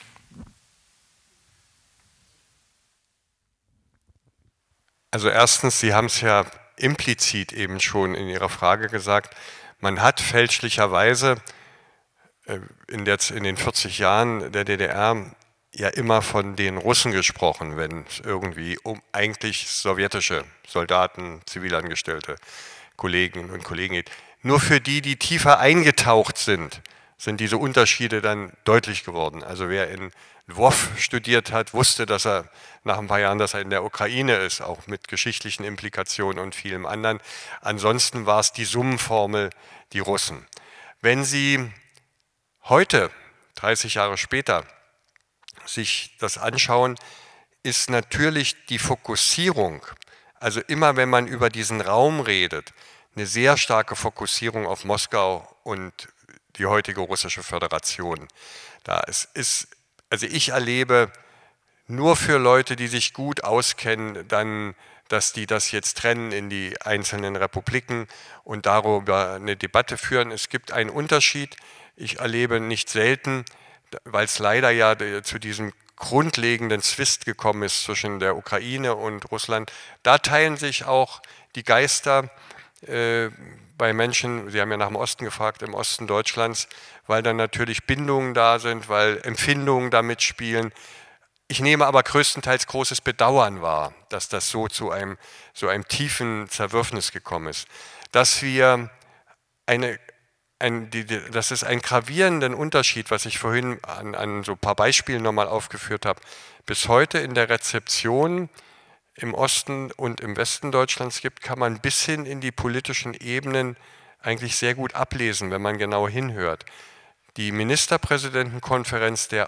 Speaker 3: Also erstens, Sie haben es ja implizit eben schon in Ihrer Frage gesagt, man hat fälschlicherweise in den 40 Jahren der DDR ja immer von den Russen gesprochen, wenn es irgendwie um eigentlich sowjetische Soldaten, Zivilangestellte, Kolleginnen und Kollegen geht. Nur für die, die tiefer eingetaucht sind diese Unterschiede dann deutlich geworden. Also wer in Lwów studiert hat, wusste, dass er nach ein paar Jahren, dass er in der Ukraine ist, auch mit geschichtlichen Implikationen und vielem anderen. Ansonsten war es die Summenformel, die Russen. Wenn Sie heute, 30 Jahre später, sich das anschauen, ist natürlich die Fokussierung, also immer wenn man über diesen Raum redet, eine sehr starke Fokussierung auf Moskau und die heutige russische Föderation. Also ich erlebe nur für Leute, die sich gut auskennen, dann, dass die das jetzt trennen in die einzelnen Republiken und darüber eine Debatte führen. Es gibt einen Unterschied. Ich erlebe nicht selten, weil es leider ja zu diesem grundlegenden Zwist gekommen ist zwischen der Ukraine und Russland. Da teilen sich auch die Geister bei Menschen, Sie haben ja nach dem Osten gefragt, im Osten Deutschlands, weil dann natürlich Bindungen da sind, weil Empfindungen da mitspielen. Ich nehme aber größtenteils großes Bedauern wahr, dass das so zu einem tiefen Zerwürfnis gekommen ist. Dass wir das ist ein gravierenden Unterschied, was ich vorhin an so ein paar Beispielen nochmal aufgeführt habe, bis heute in der Rezeption im Osten und im Westen Deutschlands gibt, kann man bis hin in die politischen Ebenen eigentlich sehr gut ablesen, wenn man genau hinhört. Die Ministerpräsidentenkonferenz der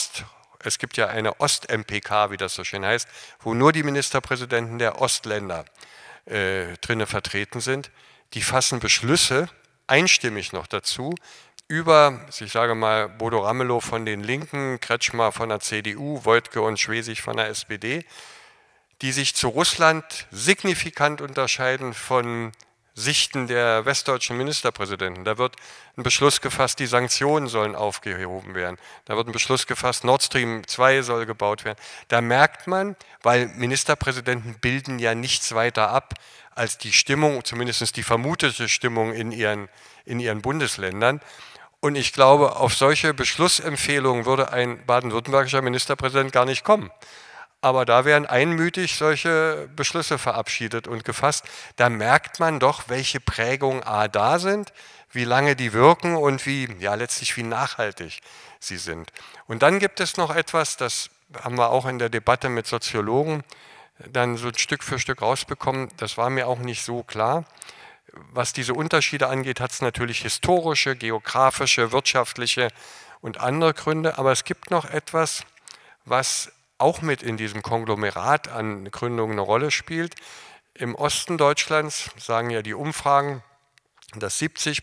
Speaker 3: es gibt ja eine Ost-MPK, wie das so schön heißt, wo nur die Ministerpräsidenten der Ostländer drinne vertreten sind, die fassen Beschlüsse, einstimmig noch dazu, über, ich sage mal, Bodo Ramelow von den Linken, Kretschmer von der CDU, Woidke und Schwesig von der SPD, die sich zu Russland signifikant unterscheiden von Sichten der westdeutschen Ministerpräsidenten. Da wird ein Beschluss gefasst, die Sanktionen sollen aufgehoben werden. Da wird ein Beschluss gefasst, Nord Stream 2 soll gebaut werden. Da merkt man, weil Ministerpräsidenten bilden ja nichts weiter ab als die Stimmung, zumindest die vermutete Stimmung in ihren Bundesländern. Und ich glaube, auf solche Beschlussempfehlungen würde ein baden-württembergischer Ministerpräsident gar nicht kommen. Aber da werden einmütig solche Beschlüsse verabschiedet und gefasst. Da merkt man doch, welche Prägungen da sind, wie lange die wirken und letztlich wie nachhaltig sie sind. Und dann gibt es noch etwas, das haben wir auch in der Debatte mit Soziologen dann so Stück für Stück rausbekommen. Das war mir auch nicht so klar. Was diese Unterschiede angeht, hat es natürlich historische, geografische, wirtschaftliche und andere Gründe. Aber es gibt noch etwas, was auch mit in diesem Konglomerat an Gründungen eine Rolle spielt. Im Osten Deutschlands sagen ja die Umfragen, dass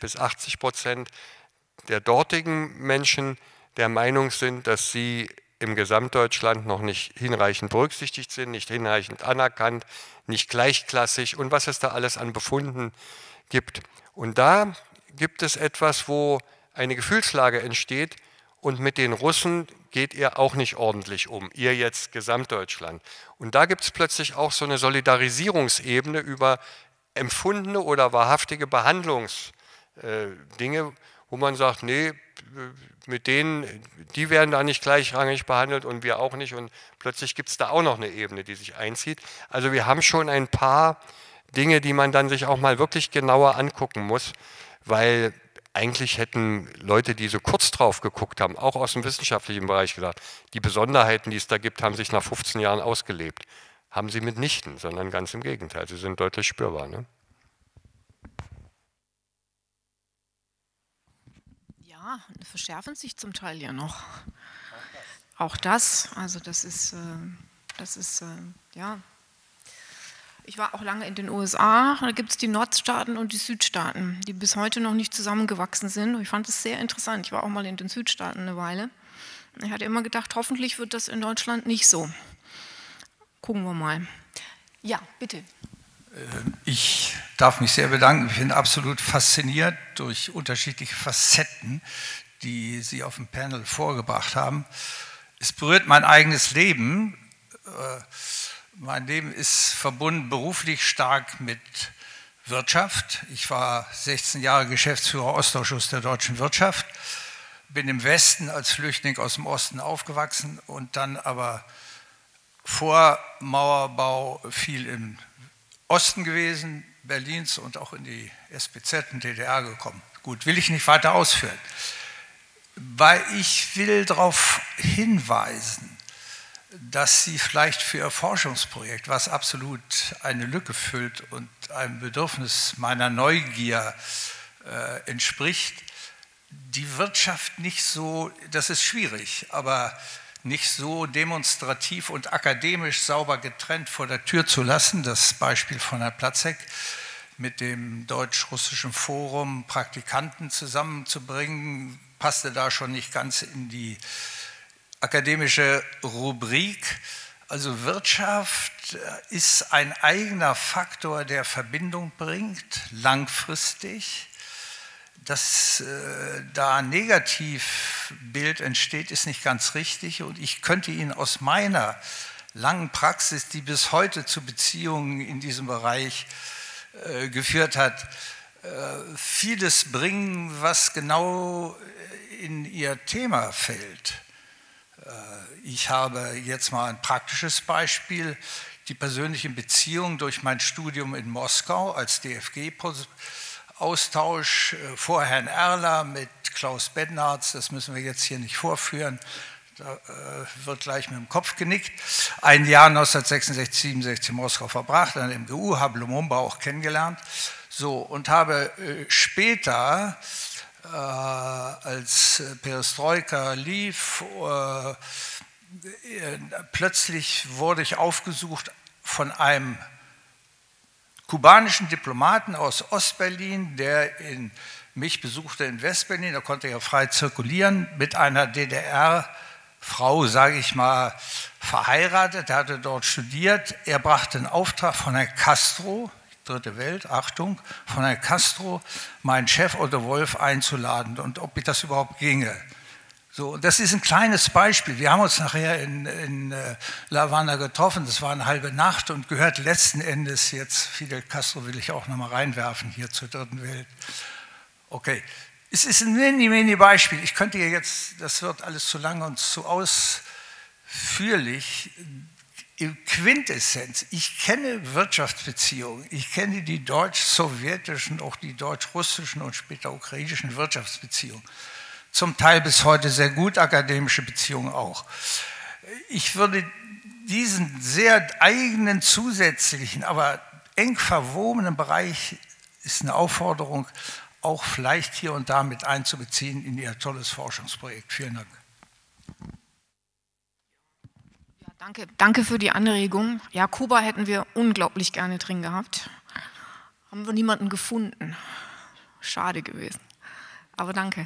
Speaker 3: 70-80% der dortigen Menschen der Meinung sind, dass sie im Gesamtdeutschland noch nicht hinreichend berücksichtigt sind, nicht hinreichend anerkannt, nicht gleichklassig und was es da alles an Befunden gibt. Und da gibt es etwas, wo eine Gefühlslage entsteht, und mit den Russen geht ihr auch nicht ordentlich um, ihr jetzt Gesamtdeutschland. Und da gibt es plötzlich auch so eine Solidarisierungsebene über empfundene oder wahrhaftige Behandlungsdinge, wo man sagt, nee, mit denen, die werden da nicht gleichrangig behandelt und wir auch nicht. Und plötzlich gibt es da auch noch eine Ebene, die sich einzieht. Also wir haben schon ein paar Dinge, die man dann sich auch mal wirklich genauer angucken muss, weil eigentlich hätten Leute, die so kurz drauf geguckt haben, auch aus dem wissenschaftlichen Bereich gesagt, die Besonderheiten, die es da gibt, haben sich nach 15 Jahren ausgelebt. Haben sie mitnichten, sondern ganz im Gegenteil. Sie sind deutlich spürbar. Ne?
Speaker 1: Ja, verschärfen sich zum Teil ja noch. Auch das, also das ist ja. Ich war auch lange in den USA, da gibt es die Nordstaaten und die Südstaaten, die bis heute noch nicht zusammengewachsen sind. Ich fand es sehr interessant, ich war auch mal in den Südstaaten eine Weile. Ich hatte immer gedacht, hoffentlich wird das in Deutschland nicht so. Gucken wir mal. Ja, bitte.
Speaker 7: Ich darf mich sehr bedanken. Ich bin absolut fasziniert durch unterschiedliche Facetten, die Sie auf dem Panel vorgebracht haben. Es berührt mein eigenes Leben. Mein Leben ist verbunden beruflich stark mit Wirtschaft. Ich war 16 Jahre Geschäftsführer Ostausschuss der deutschen Wirtschaft, bin im Westen als Flüchtling aus dem Osten aufgewachsen und dann aber vor Mauerbau viel im Osten gewesen, Berlins und auch in die SBZ und DDR gekommen. Gut, will ich nicht weiter ausführen, weil ich will darauf hinweisen, dass Sie vielleicht für Ihr Forschungsprojekt, was absolut eine Lücke füllt und einem Bedürfnis meiner Neugier entspricht, die Wirtschaft nicht so, das ist schwierig, aber nicht so demonstrativ und akademisch sauber getrennt vor der Tür zu lassen. Das Beispiel von Herrn Platzek mit dem Deutsch-Russischen Forum Praktikanten zusammenzubringen, passte da schon nicht ganz in die akademische Rubrik. Also Wirtschaft ist ein eigener Faktor, der Verbindung bringt, langfristig. Dass da ein Negativbild entsteht, ist nicht ganz richtig. Und ich könnte Ihnen aus meiner langen Praxis, die bis heute zu Beziehungen in diesem Bereich geführt hat, vieles bringen, was genau in Ihr Thema fällt. Ich habe jetzt mal ein praktisches Beispiel, die persönlichen Beziehungen durch mein Studium in Moskau als DFG-Austausch vor Herrn Erler mit Klaus Bednarz, das müssen wir jetzt hier nicht vorführen, da wird gleich mit dem Kopf genickt. Ein Jahr 1966, 67 in Moskau verbracht, an der MGU, habe Lumumba auch kennengelernt. So, und habe später, als Perestroika lief, plötzlich wurde ich aufgesucht von einem kubanischen Diplomaten aus Ostberlin, der mich besuchte in Westberlin, da konnte er frei zirkulieren, mit einer DDR-Frau, sage ich mal, verheiratet, er hatte dort studiert, er brachte einen Auftrag von Herrn Castro, Dritte Welt, Achtung, von Herrn Castro, meinen Chef Otto Wolf einzuladen und ob das überhaupt ginge. So, das ist ein kleines Beispiel. Wir haben uns nachher in La Habana getroffen, das war eine halbe Nacht und gehört letzten Endes jetzt, Fidel Castro will ich auch nochmal reinwerfen hier zur Dritten Welt. Okay, es ist ein Mini-Beispiel. Ich könnte hier jetzt, das wird alles zu lang und zu ausführlich. Quintessenz, ich kenne Wirtschaftsbeziehungen, ich kenne die deutsch-sowjetischen, auch die deutsch-russischen und später ukrainischen Wirtschaftsbeziehungen. Zum Teil bis heute sehr gut, akademische Beziehungen auch. Ich würde diesen sehr eigenen, zusätzlichen, aber eng verwobenen Bereich, ist eine Aufforderung, auch vielleicht hier und da mit einzubeziehen in Ihr tolles Forschungsprojekt. Vielen Dank.
Speaker 1: Ja, danke für die Anregung. Ja, Kuba hätten wir unglaublich gerne drin gehabt. Haben wir niemanden gefunden. Schade gewesen. Aber danke.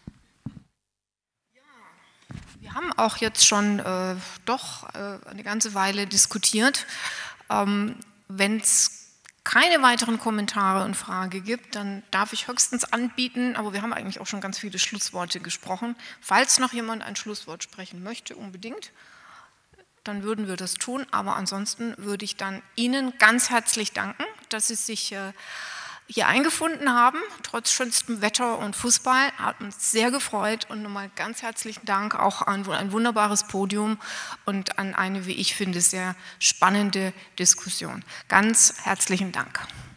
Speaker 1: Wir haben auch jetzt schon eine ganze Weile diskutiert. Wenn es keine weiteren Kommentare und Fragen gibt, dann darf ich höchstens anbieten, aber wir haben eigentlich auch schon ganz viele Schlussworte gesprochen. Falls noch jemand ein Schlusswort sprechen möchte, unbedingt, dann würden wir das tun. Aber ansonsten würde ich dann Ihnen ganz herzlich danken, dass Sie sich hier eingefunden haben, trotz schönstem Wetter und Fußball. Hat uns sehr gefreut und nochmal ganz herzlichen Dank auch an ein wunderbares Podium und an eine, wie ich finde, sehr spannende Diskussion. Ganz herzlichen Dank.